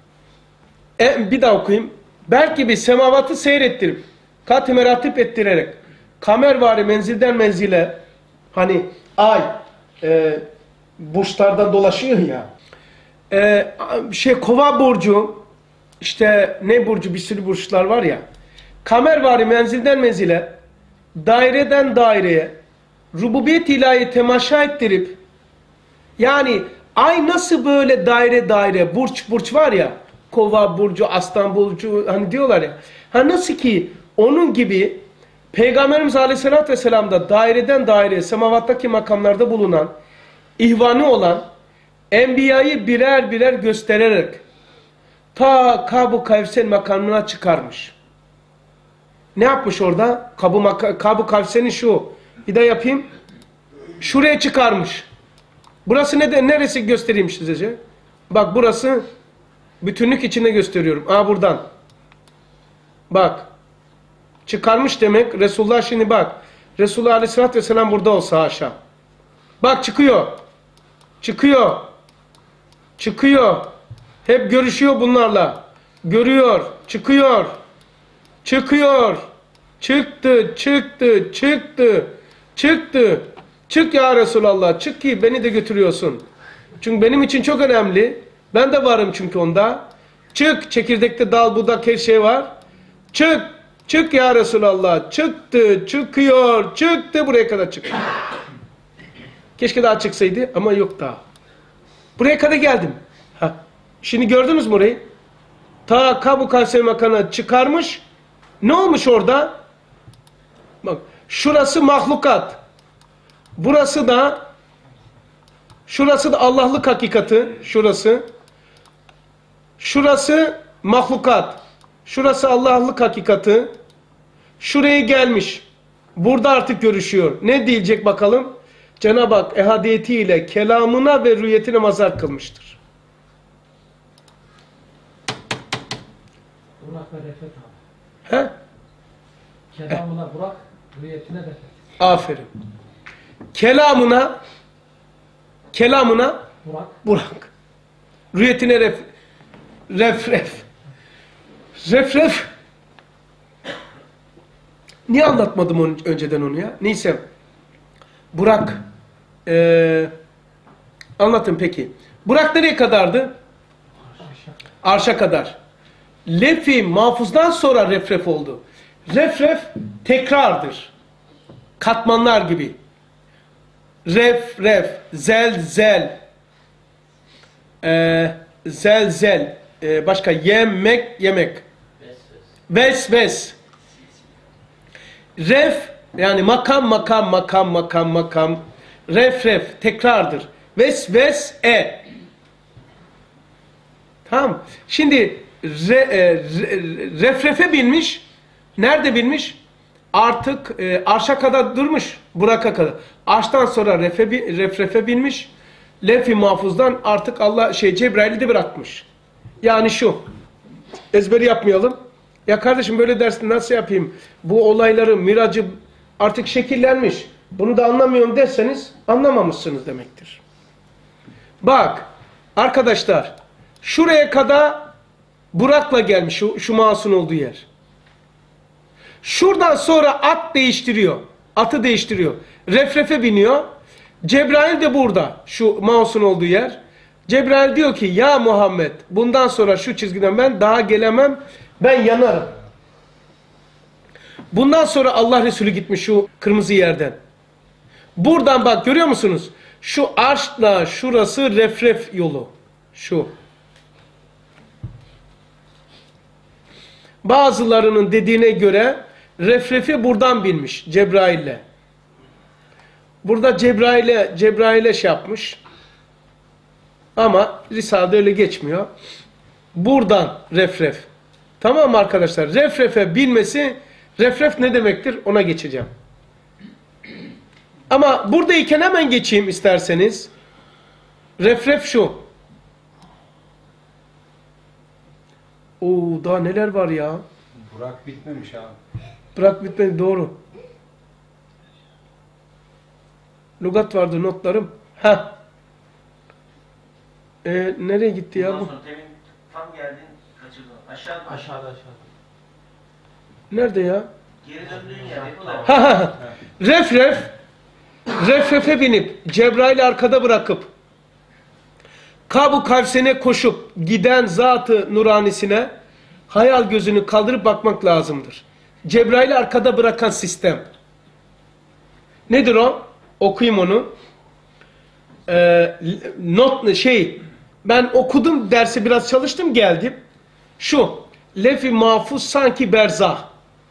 E, bir daha okuyayım. Belki bir semavatı seyrettirip kat-ı meratip ettirerek kamervari menzilden menzile hani ay e, burçlardan dolaşıyor ya e, şey kova burcu işte ne burcu bir sürü burçlar var ya kamervari menzilden menzile daireden daireye rububiyet ilahi temaşa ettirip yani ay nasıl böyle daire daire burç burç var ya kova burcu aslan burcu hani diyorlar ya ha nasıl ki onun gibi Peygamberimiz Aleyhisselatü Vesselam'da daireden daireye semavattaki makamlarda bulunan ihvanı olan enbiyayı birer birer göstererek ta Kab-ı Kavsen makamına çıkarmış. Ne yapmış orada? Kab-ı Kavsen'i şu. Bir daha yapayım. Şuraya çıkarmış. Burası ne, neresi göstereyim size? Bak burası bütünlük içinde gösteriyorum. Aa buradan. Bak. Çıkarmış demek. Resulullah şimdi bak. Resulullah Aleyhisselatü Vesselam burada olsa haşa. Bak çıkıyor. Çıkıyor. Çıkıyor. Hep görüşüyor bunlarla. Görüyor. Çıkıyor. Çıkıyor. Çıktı. Çıktı. Çıktı. Çıktı. Çık ya Resulallah. Çık ki beni de götürüyorsun. Çünkü benim için çok önemli. Ben de varım çünkü onda. Çık. Çekirdekte dal budak her şey var. Çık. Çık ya Resulallah. Çıktı. Çıkıyor. Çıktı. Buraya kadar çıktı. Keşke daha çıksaydı ama yok daha. Buraya kadar geldim. Ha. Şimdi gördünüz mü orayı? Ta Kab-ı Kavsen makamına çıkarmış. Ne olmuş orada? Bak. Şurası mahlukat. Burası da şurası da Allah'lık hakikati. Şurası. Şurası mahlukat. Şurası Allah'lık hakikati. Şuraya gelmiş. Burada artık görüşüyor. Ne diyecek bakalım? Cenab-ı Hak ehadiyetiyle kelamına ve rüyetine mazhar kılmıştır. Burak ve Refet abi. He? Kelamına Burak, rüyetine Refet. Aferin. Kelamına kelamına Burak. Burak. Rüyetine ref ref ref. Ref ref. Niye anlatmadım onu, önceden onu ya? Neyse. Burak. Ee, anlatın peki. Burak nereye kadardı? Arşa kadar. Lef-i mahfuzdan sonra refref oldu. Refref tekrardır. Katmanlar gibi. Ref, ref, zel, zel, ee, zel, zel, e, başka yemek, yemek. Ves ves. Ves, ves. Ref, yani makam, makam, makam, makam, makam. Ref, ref, tekrardır. Ves, ves, e. Tamam. Şimdi re, e, re, refrefe binmiş. Nerede binmiş? Artık e, arşa kadar durmuş. Burak'a kadar. Arştan sonra refe, refrefe binmiş. Lef-i mahfuzdan artık Allah şey Cebrail'i de bırakmış. Yani şu. Ezberi yapmayalım. Ya kardeşim böyle dersi nasıl yapayım? Bu olayları, miracı artık şekillenmiş. Bunu da anlamıyorum derseniz anlamamışsınız demektir. Bak arkadaşlar şuraya kadar Burak'la gelmiş şu, şu Mas'un olduğu yer. Şuradan sonra at değiştiriyor. Atı değiştiriyor. Refrefe biniyor. Cebrail de burada. Şu Mas'un olduğu yer. Cebrail diyor ki ya Muhammed bundan sonra şu çizgiden ben daha gelemem. Ben yanarım. Bundan sonra Allah Resulü gitmiş şu kırmızı yerden. Buradan bak görüyor musunuz? Şu arşla şurası refref yolu. Şu. Bazılarının dediğine göre refrefi buradan binmiş Cebrail'le. Burada Cebrail'e Cebrail'e şey yapmış. Ama Risale'de öyle geçmiyor. Buradan refref. Tamam mı arkadaşlar? Refrefe binmesi, refref ne demektir? Ona geçeceğim. Ama buradayken hemen geçeyim isterseniz. Refref şu. Oo daha neler var ya. Burak bitmemiş abi. Bırak bitmedi doğru. Lugat vardı notlarım. Ha. Ee, nereye gitti ya Bundan bu? sonra temin tam geldin kaçırdın. Aşağı Aşağıda aşağıda. Nerede ya? geri döndüğün yer yapılar. Ha ha ha. Refref. Refrefe binip Cebrail'i arkada bırakıp Kab-ı Kavsen'e koşup giden Zat-ı Nuranisine hayal gözünü kaldırıp bakmak lazımdır. Cebrail'i arkada bırakan sistem. Nedir o? Okuyayım onu. Ee, not şey ben okudum dersi biraz çalıştım geldim. Şu lef-i mahfuz sanki berzah.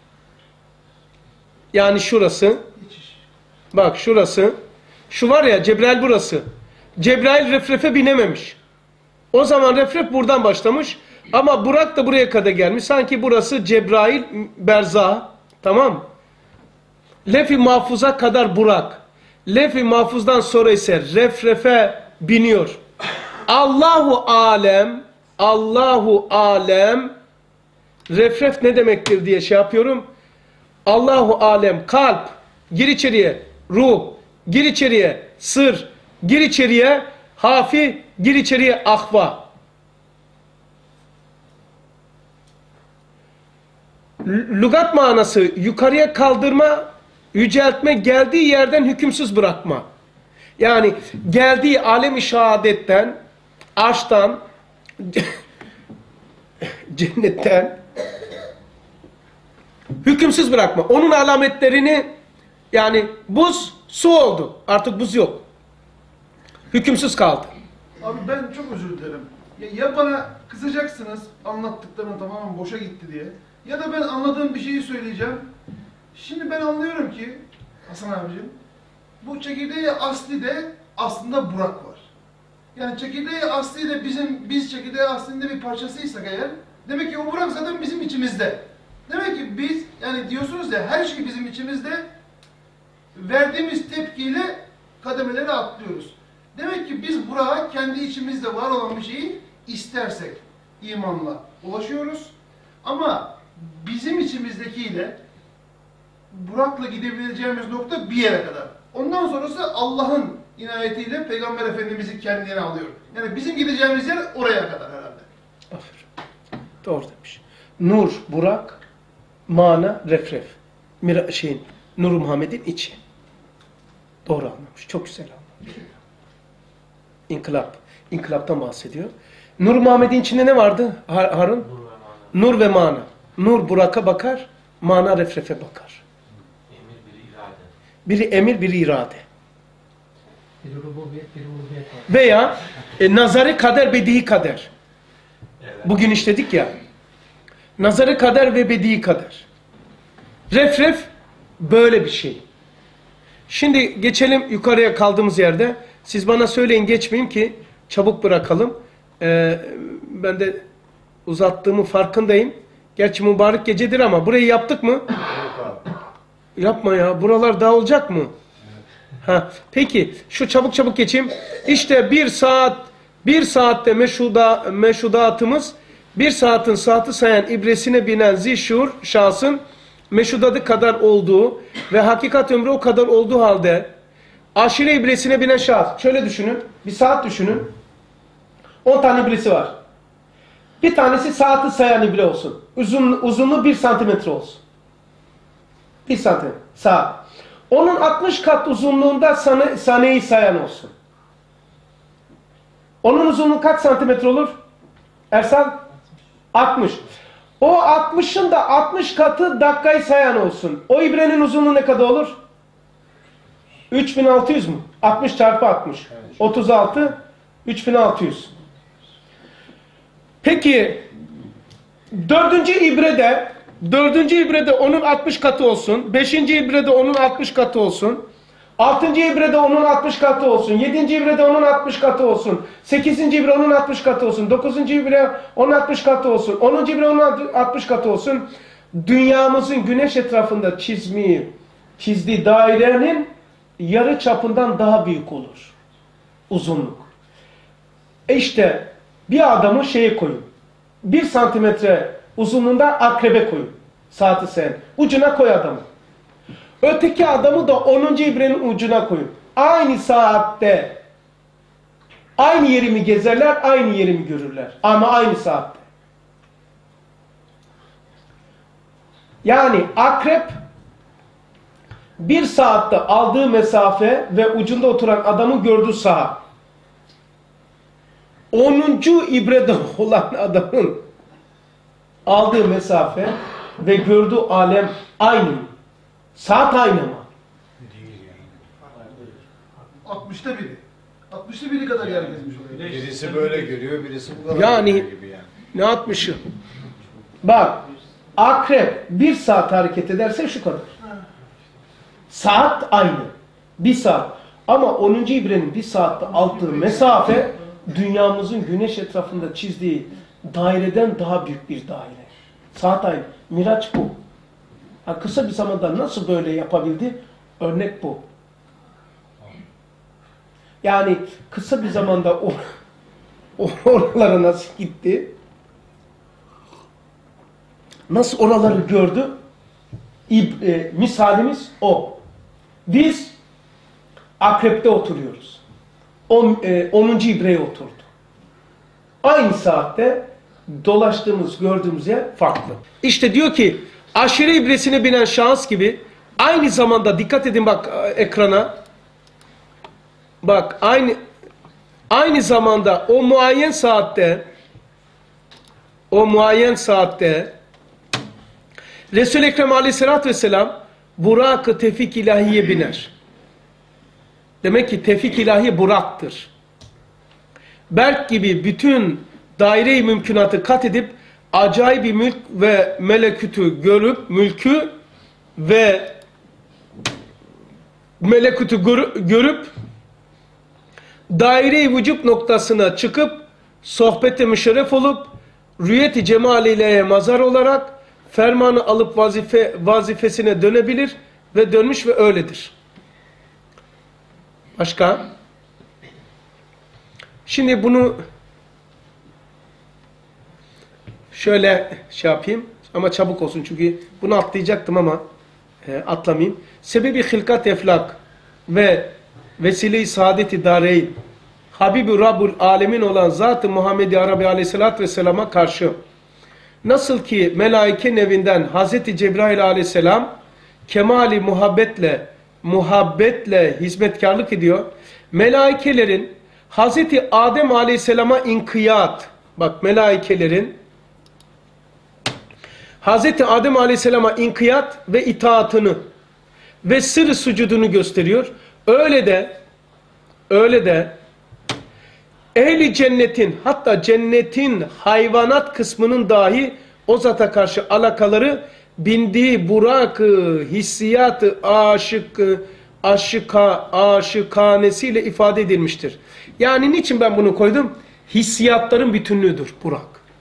Yani şurası. Bak şurası. Şu var ya Cebrail burası. Cebrail refrefe binememiş. O zaman refref buradan başlamış. Ama Burak da buraya kadar gelmiş. Sanki burası Cebrail berzah. Tamam. Lef-i mahfuza kadar Burak. Lef-i mahfuzdan sonra ise refrefe biniyor. Allahu alem, Allahu alem refref ne demektir diye şey yapıyorum. Allahu alem kalp, gir içeriye, ruh, gir içeriye, sır, gir içeriye, hafi, gir içeriye, ahva. Lügat manası yukarıya kaldırma, yüceltme, geldiği yerden hükümsüz bırakma. Yani geldiği alem-i şehadetten, arştan, cennetten hükümsüz bırakma. Onun alametlerini yani buz su oldu. Artık buz yok. Hükümsüz kaldı. Abi ben çok özür dilerim. Ya, ya bana kızacaksınız anlattıklarım tamamen boşa gitti diye. Ya da ben anladığım bir şeyi söyleyeceğim. Şimdi ben anlıyorum ki Hasan abicim bu çekirdeği asli de aslında Burak var. Yani çekirdeği asli de bizim biz çekirdeği aslında bir parçasıysak eğer demek ki o Burak zaten bizim içimizde. Demek ki biz yani diyorsunuz ya her şey bizim içimizde verdiğimiz tepkiyle kademeleri atlıyoruz. Demek ki biz Burak'a kendi içimizde var olan bir şeyi istersek imanla ulaşıyoruz. Ama bizim içimizdekiyle Burak'la gidebileceğimiz nokta bir yere kadar. Ondan sonrası Allah'ın inayetiyle Peygamber Efendimiz'i kendine alıyor. Yani bizim gideceğimiz yer oraya kadar herhalde. Aferin. Doğru demiş. Nur, Burak, mana, refref. Mira, şeyin, Nur Muhammed'in içi. Doğru anlamış. Çok güzel anlamış. İnkılap. İnkılaptan bahsediyor. Nur Muhammed'in içinde ne vardı Harun? Nur ve mana. Nur Burak'a bakar, mana refrefe bakar. Emir biri irade. Biri emir, biri irade. Bir rububiyet, bir uluhiyet var. Veya e, nazarı kader, bedihi kader. Bugün işledik ya. Nazarı kader ve bedi kader. Ref ref böyle bir şey. Şimdi geçelim yukarıya kaldığımız yerde. Siz bana söyleyin, geçmeyeyim ki çabuk bırakalım. Ee, ben de uzattığımın farkındayım. Gerçi mübarek gecedir ama burayı yaptık mı? Yapma ya. Buralar dağılacak mı? Ha, peki şu çabuk çabuk geçeyim. İşte bir saat bir saatte meşhuda, meşhudatımız bir saatin saati sayan ibresine binen zişur şahsın meşhudatı kadar olduğu ve hakikat ömrü o kadar olduğu halde aşire ibresine binen şahıs. Şöyle düşünün. Bir saat düşünün. on tane ibresi var. Bir tanesi saati sayan ibre olsun. Uzun, uzunluğu bir santimetre olsun. Bir santimetre. Saat. Onun altmış kat uzunluğunda sane, saneyi sayan olsun. Onun uzunluğu kaç santimetre olur? Ersan? altmış. O altmışın da altmış katı dakikayı sayan olsun. O ibrenin uzunluğu ne kadar olur? üç bin altı yüz mü? altmış çarpı altmış. otuz altı. üç bin altı yüz. Peki dördüncü ibrede dördüncü ibrede onun altmış katı olsun. beşinci ibrede onun altmış katı olsun. altıncı ibrede onun altmış katı olsun. yedinci ibrede onun altmış katı olsun. sekizinci ibre onun altmış katı olsun. dokuzuncu ibre onun altmış katı olsun. onuncu ibre onun altmış katı olsun. Dünyamızın güneş etrafında çizmeyi, çizdiği dairenin yarı çapından daha büyük olur. Uzunluk. E işte bir adamı şeye koyun. Bir santimetre uzunluğunda akrebe koyun. Saati sen. Ucuna koy adamı. Öteki adamı da onuncu ibrenin ucuna koyun. Aynı saatte aynı yeri mi gezerler, aynı yeri mi görürler? Ama aynı saatte. Yani akrep bir saatte aldığı mesafe ve ucunda oturan adamı gördüğü saat. onuncu ibrede olan adamın aldığı mesafe ve gördüğü alem aynı mı? Saat aynı mı? altmışta biri. altmışta biri kadar yer gezmiş oluyor. Birisi böyle görüyor, birisi bu kadar Yani görüyor gibi yani. ne atmışım? Bak, akrep bir saat hareket ederse şu kadar. Saat aynı. Bir saat. Ama onuncu ibrenin bir saatte aldığı mesafe dünyamızın güneş etrafında çizdiği daireden daha büyük bir daire. Saat aynı. Miraç bu. Ha, kısa bir zamanda nasıl böyle yapabildi? Örnek bu. Yani kısa bir zamanda o, o oralara nasıl gitti? Nasıl oraları gördü? İb, e, misalimiz o. Biz akrepte oturuyoruz. On, e, onuncu ibreye oturdu. Aynı saatte dolaştığımız, gördüğümüz yer farklı. İşte diyor ki aşire ibresine binen şahıs gibi aynı zamanda dikkat edin bak ekrana. Bak aynı aynı zamanda o muayyen saatte o muayyen saatte Resul-i Ekrem Aleyhisselatü Vesselam Burak-ı Tevfik ilahiye biner. Demek ki Tevfik ilahi Burak'tır. Berk gibi bütün daire-i mümkünatı kat edip acayip bir mülk ve melekütü görüp mülkü ve melekütü görüp daire-i vücut noktasına çıkıp sohbete müşerref olup rüyeti cemaliyle mazar olarak fermanı alıp vazife vazifesine dönebilir ve dönmüş ve öyledir. Başka? Şimdi bunu şöyle şey yapayım ama çabuk olsun çünkü bunu atlayacaktım ama e, atlamayayım. Sebebi hilkat eflak ve vesile-i saadet-i dareyn Habibi Rabbul Alemin olan Zat-ı Muhammed Arabi Aleyhisselatü Vesselam'a karşı nasıl ki melaike nevinden Hazreti Cebrail Aleyhisselam kemali muhabbetle muhabbetle hizmetkarlık ediyor. Melaikelerin Hazreti Adem Aleyhisselam'a inkiyat, bak melaikelerin Hazreti Adem Aleyhisselam'a inkiyat ve itaatını ve sır sucudunu gösteriyor. Öyle de öyle de ehli cennetin, hatta cennetin hayvanat kısmının dahi o zata karşı alakaları bindiği burak-ı hissiyat-ı aşık, aşıka, aşıkanesiyle ifade edilmiştir. Yani niçin ben bunu koydum? Hissiyatların bütünlüğüdür burak.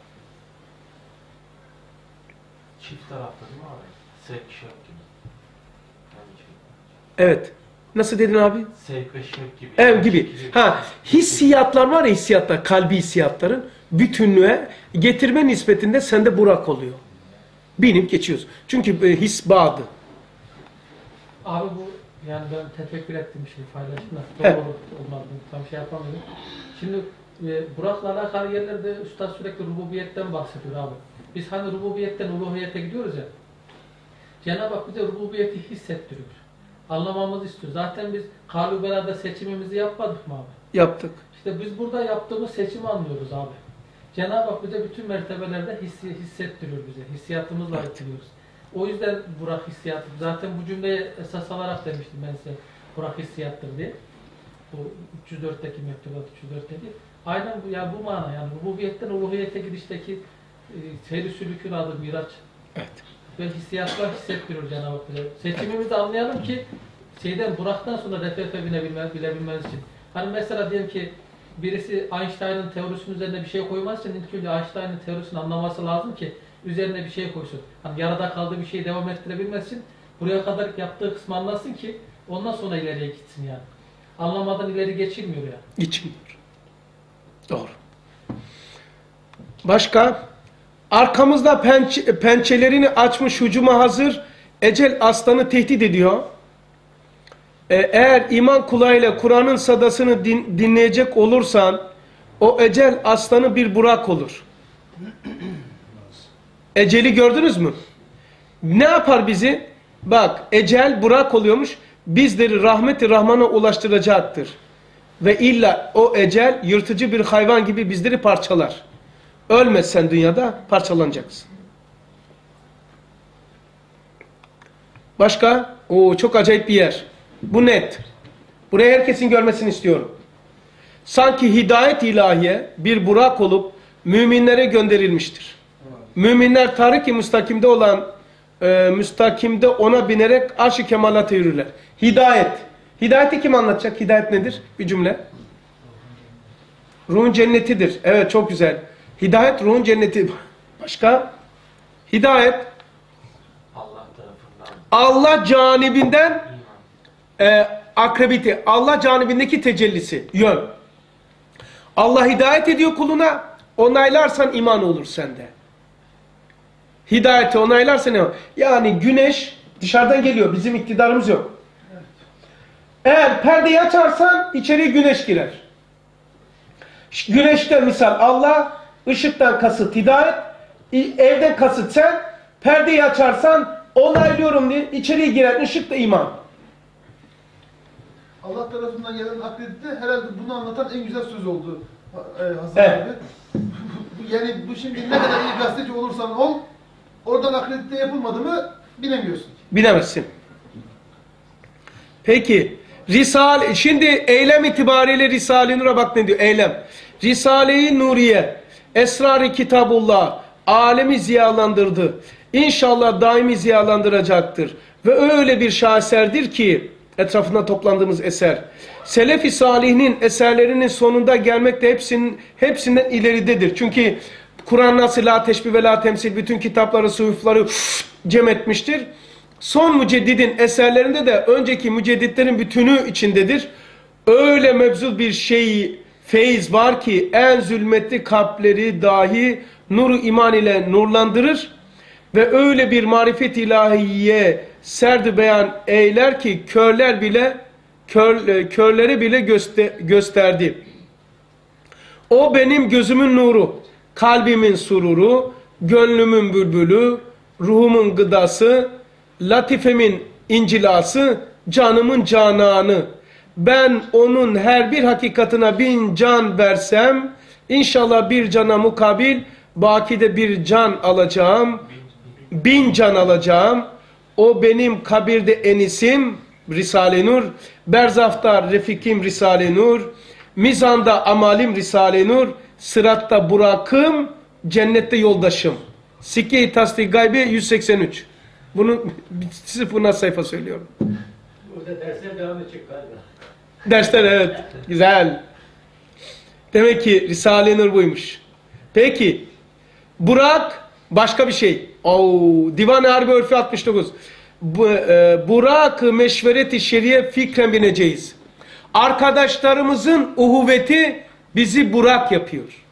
Çift taraflı değil mi abi? Sevk şevk gibi. Yani şey, Evet. Nasıl dedin abi? sevk ve şevk gibi. Ev gibi. Çekici- Ha, hissiyatlar var ya, hissiyatlar, kalbi hissiyatların bütünlüğe getirme nispetinde sende burak oluyor. Binip geçiyoruz. Çünkü e, his bağdı. Abi bu yani ben tefekkür ettiğim şey paylaştım da Evet. doğru olmadı, tam şey yapamadım. Şimdi e, Burak'la alakalı yerlerde Üstad sürekli rububiyetten bahsediyor abi. Biz hani rububiyetten uluhiyete gidiyoruz ya. Cenab-ı Hak bize rububiyeti hissettiriyor. Anlamamızı istiyor. Zaten biz kalübelada seçimimizi yapmadık mı abi? Yaptık. İşte biz burada yaptığımız seçimi anlıyoruz abi. Cenab-ı Hak bize bütün mertebelerde hissi, hissettiriyor bize. Hissiyatımızla etkiliyoruz. O yüzden Burak hissiyatı. Zaten bu cümleyi esas alarak demiştim ben size. Burak hissiyattır diye. Bu üç yüz dörtteki mektubat üç yüz dörtteki. Aynen bu, yani bu mana yani rububiyetten uluhiyete gidişteki e, seyri sülükün adı Miraç. Evet. Ve hissiyatlar hissettiriyor Cenab-ı Hak bize. Seçimimizi anlayalım ki şeyden Burak'tan sonra referfe binebilmez, bilebilmemiz için. Hani mesela diyelim ki birisi Einstein'ın teorisinin üzerine bir şey koymaz için ilk önce Einstein'ın teorisini anlaması lazım ki üzerine bir şey koysun. Hani yarıda kaldığı bir şeyi devam ettirebilmesi için buraya kadar yaptığı kısmı anlasın ki ondan sonra ileriye gitsin yani. Anlamadan ileri geçilmiyor ya. İçmiyor. Doğru. Başka? Arkamızda pençe, pençelerini açmış hücuma hazır ecel aslanı tehdit ediyor. Ee, eğer iman kulağıyla Kur'an'ın sadasını din, dinleyecek olursan o ecel aslanı bir burak olur. Eceli gördünüz mü? Ne yapar bizi? Bak, ecel burak oluyormuş. Bizleri rahmet-i Rahman'a ulaştıracaktır. Ve illa o ecel yırtıcı bir hayvan gibi bizleri parçalar. Ölmezsen dünyada parçalanacaksın. Başka? Oo, çok acayip bir yer. Bu net. Burayı herkesin görmesini istiyorum. Sanki hidayet ilahiye bir burak olup müminlere gönderilmiştir. Müminler tarik-i müstakimde olan e, müstakimde ona binerek arş-ı kemalata yürürler. Hidayet. Hidayeti kim anlatacak? Hidayet nedir? Bir cümle. Ruhun cennetidir. Evet, çok güzel. Hidayet ruhun cenneti. Başka? Hidayet Allah tarafından Allah canibinden iman. e, akrebiti. Allah canibindeki tecellisi. Yön. Allah hidayet ediyor kuluna. Onaylarsan iman olur sende. Hidayeti onaylarsan ne? Yani güneş dışarıdan geliyor. Bizim iktidarımız yok. Eğer perdeyi açarsan içeriye güneş girer. Güneşten misal Allah, ışıktan kasıt hidayet, evden kasıt sen, perdeyi açarsan onaylıyorum diye içeriye giren ışık da iman. Allah tarafından gelen akredite herhalde bunu anlatan en güzel söz oldu e, Hasan Evet. abi. Yani bu şimdi ne kadar iyi gazeteci olursan ol, oradan akredite yapılmadı mı bilemiyorsun. Bilemezsin. Peki, Risale, şimdi eylem itibariyle Risale-i Nur'a bak ne diyor, eylem. Risale-i Nuriye, Esrar-ı Kitabullah, alemi ziyalandırdı. İnşallah daimi ziyalandıracaktır. Ve öyle bir şaheserdir ki, etrafında toplandığımız eser, Selef-i Salih'in eserlerinin sonunda gelmek de hepsinin, hepsinden ileridedir. Çünkü Kur'an nasıl la teşbih ve la temsil bütün kitapları, suhufları cem etmiştir. Son müceddidin eserlerinde de önceki mücedditlerin bütünü içindedir. Öyle mevzul bir şey, feyiz var ki en zulmetli kalpleri dahi nuru iman ile nurlandırır ve öyle bir marifet ilahiye serdi beyan eyler ki körler bile kör, körleri bile göster, gösterdi. O benim gözümün nuru, kalbimin sururu, gönlümün bülbülü, ruhumun gıdası, latifemin incilası, canımın cananı. Ben onun her bir hakikatına bin can versem, inşallah bir cana mukabil, bakide bir can alacağım, bin can alacağım. O benim kabirde enisim, Risale-i Nur, berzafta refikim Risale-i Nur, Mizanda amalim Risale-i Nur, sıratta Burak'ım, cennette yoldaşım. Sikke-i Tasdik Gaybi yüz seksen üç. Bunu size buna sayfa söylüyorum. Burada dersler devam edecek galiba. Dersler evet. Güzel. Demek ki Risale-i Nur buymuş. Peki. Burak başka bir şey. Oo, Divan-ı Harbi Örfü altmış dokuz. Bu, e, Burak-ı meşvereti şeriye fikren bineceğiz. Arkadaşlarımızın uhuvveti bizi Burak yapıyor.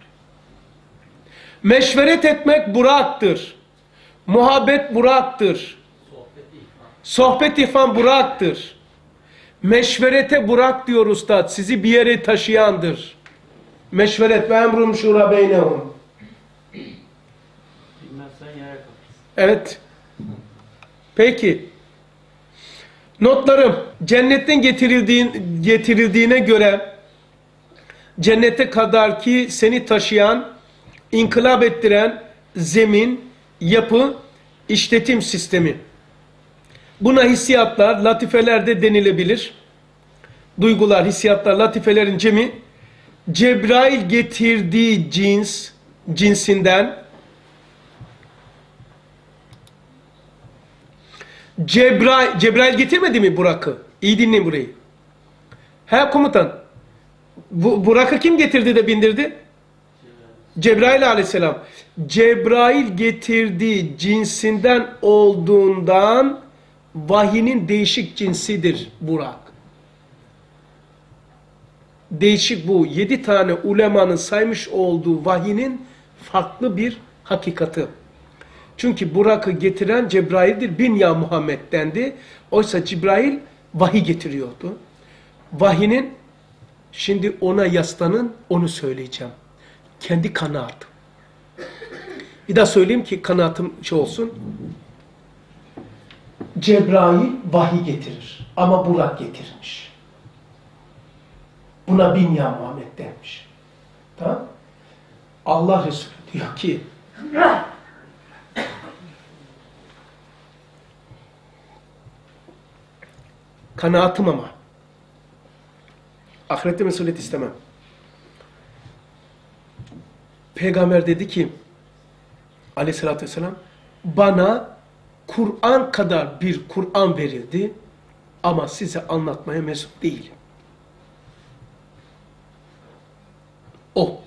Meşveret etmek Burak'tır. Muhabbet Burak'tır. Sohbet ihvan Burak'tır. Meşverete Burak diyor Ustad. Sizi bir yere taşıyandır. Meşveret ve emrum şura beynehum. Bilmezsen yere kalırsın. Evet. Peki. Notlarım. Cennetten getirildiğin, getirildiğine göre cennete kadar ki seni taşıyan, inkılap ettiren zemin, yapı, işletim sistemi. Buna hissiyatlar, latifeler de denilebilir. Duygular, hissiyatlar, latifelerin cemi, Cebrail getirdiği cins, cinsinden, Cebrail, Cebrail getirmedi mi Burak'ı? İyi dinleyin burayı. He komutan, bu, Burak'ı kim getirdi de bindirdi? Cebrail aleyhisselam. Cebrail getirdiği cinsinden olduğundan vahinin değişik cinsidir Burak. Değişik bu. Yedi tane ulemanın saymış olduğu vahinin farklı bir hakikati. Çünkü Burak'ı getiren Cebrail'dir. Bin ya Muhammed dendi. Oysa Cebrail vahiy getiriyordu. Vahinin şimdi ona yaslanın, onu söyleyeceğim. Kendi kanaatim. Bir daha söyleyeyim ki kanaatim şey olsun. Cebrail vahiy getirir. Ama Burak getirmiş. Buna bin ya Muhammed demiş. Tamam? Allah Resulü diyor ki kanaatim ama ahirette mesuliyet istemem. Peygamber dedi ki aleyhissalatü vesselam bana Kur'an kadar bir Kur'an verildi ama size anlatmaya mesul değilim. O.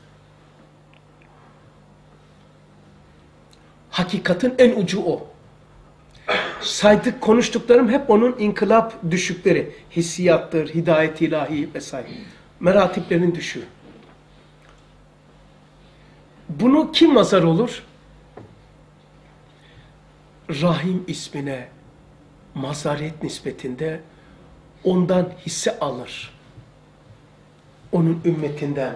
Hakikatin en ucu o. Saydık konuştuklarım hep onun inkılap düşükleri. Hissiyattır, hidayet ilahi vesaire. Meratiplerin düşüğü. Bunu kim mazhar olur? Rahim ismine mazhariyet nispetinde ondan hisse alır. Onun ümmetinden.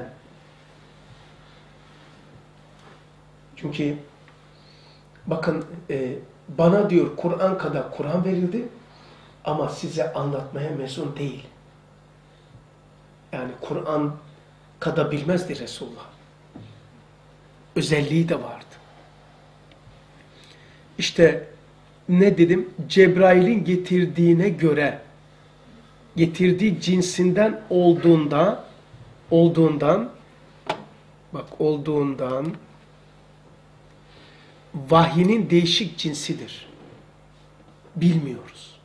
Çünkü bakın e, bana diyor Kur'an kadar Kur'an verildi ama size anlatmaya mezun değil. Yani Kur'an kadar bilmezdi Resulullah. Özelliği de vardı. İşte ne dedim? Cebrail'in getirdiğine göre getirdiği cinsinden olduğunda olduğundan bak olduğundan vahyinin değişik cinsidir. Bilmiyoruz.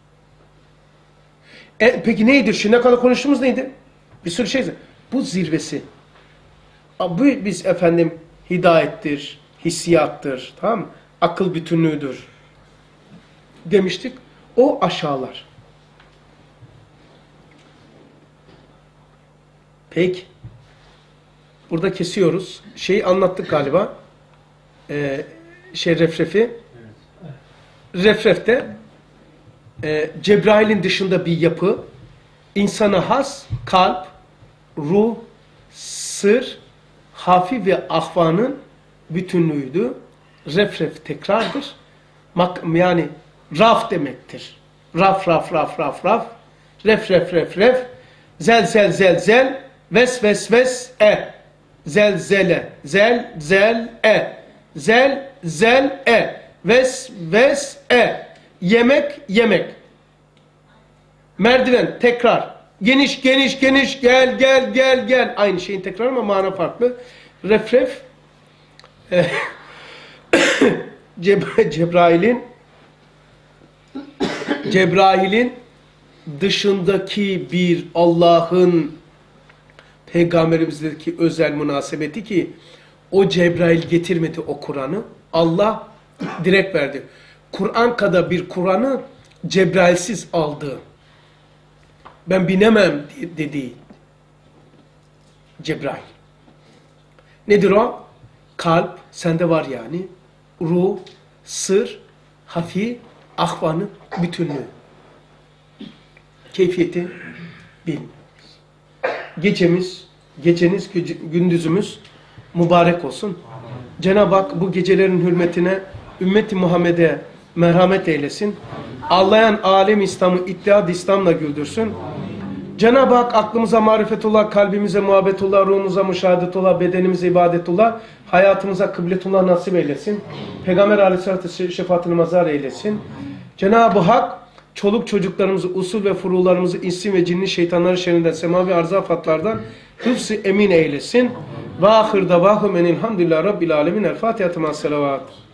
E, peki neydi? Şu ne kadar konuştuğumuz neydi? Bir sürü şey. Bu zirvesi. Bu biz efendim hidayettir, hissiyattır, tamam mı? Akıl bütünlüğüdür demiştik. O aşağılar. Peki. Burada kesiyoruz. Şeyi anlattık galiba. Ee, şey refrefi. Refrefte e, Cebrail'in dışında bir yapı, insana has, kalp, ruh, sır, hafi ve ahvanın bütünlüğüydü. Refref tekrardır. Mak yani raf demektir. Raf, raf, raf, raf, raf. Ref, ref, ref, ref. Zel, zel, zel, zel. Ves, ves, ves, e. Zel, zele. Zel, zel, e. Zel, zel, e. Ves, ves, e. Yemek, yemek. Merdiven, tekrar. Geniş, geniş, geniş, gel, gel, gel, gel. Aynı şeyin tekrar ama mana farklı. Refref, e, Ceb- Cebrail'in Cebrail'in dışındaki bir Allah'ın peygamberimizdeki özel münasebeti ki o Cebrail getirmedi o Kur'an'ı. Allah direkt verdi. Kur'an kadar bir Kur'an'ı Cebrail'siz aldı. Ben binemem dedi Cebrail. Nedir o? Kalp sende var yani. Ruh, sır, hafi, ahvanı, bütünlüğü. Keyfiyeti bilmiyoruz. Gecemiz, geceniz, gündüzümüz mübarek olsun. Cenab-ı Hak bu gecelerin hürmetine ümmeti Muhammed'e merhamet eylesin. Ağlayan alem İslam'ı ittihad İslam'la güldürsün. Cenab-ı Hak aklımıza marifetullah, kalbimize muhabbetullah, ruhumuza müşahadetullah, bedenimize ibadetullah, hayatımıza kıbletullah nasip eylesin. Peygamber aleyhissalatü şefaatini mazhar eylesin. Cenab-ı Hak çoluk çocuklarımızı, usul ve furularımızı insi ve cinni şeytanların şerrinden, semavi arza afatlardan hıfz-ı emin eylesin. Ve ahir davahum enilhamdülillah rabbil alemin. El Fatiha-tı ma'as-selavat.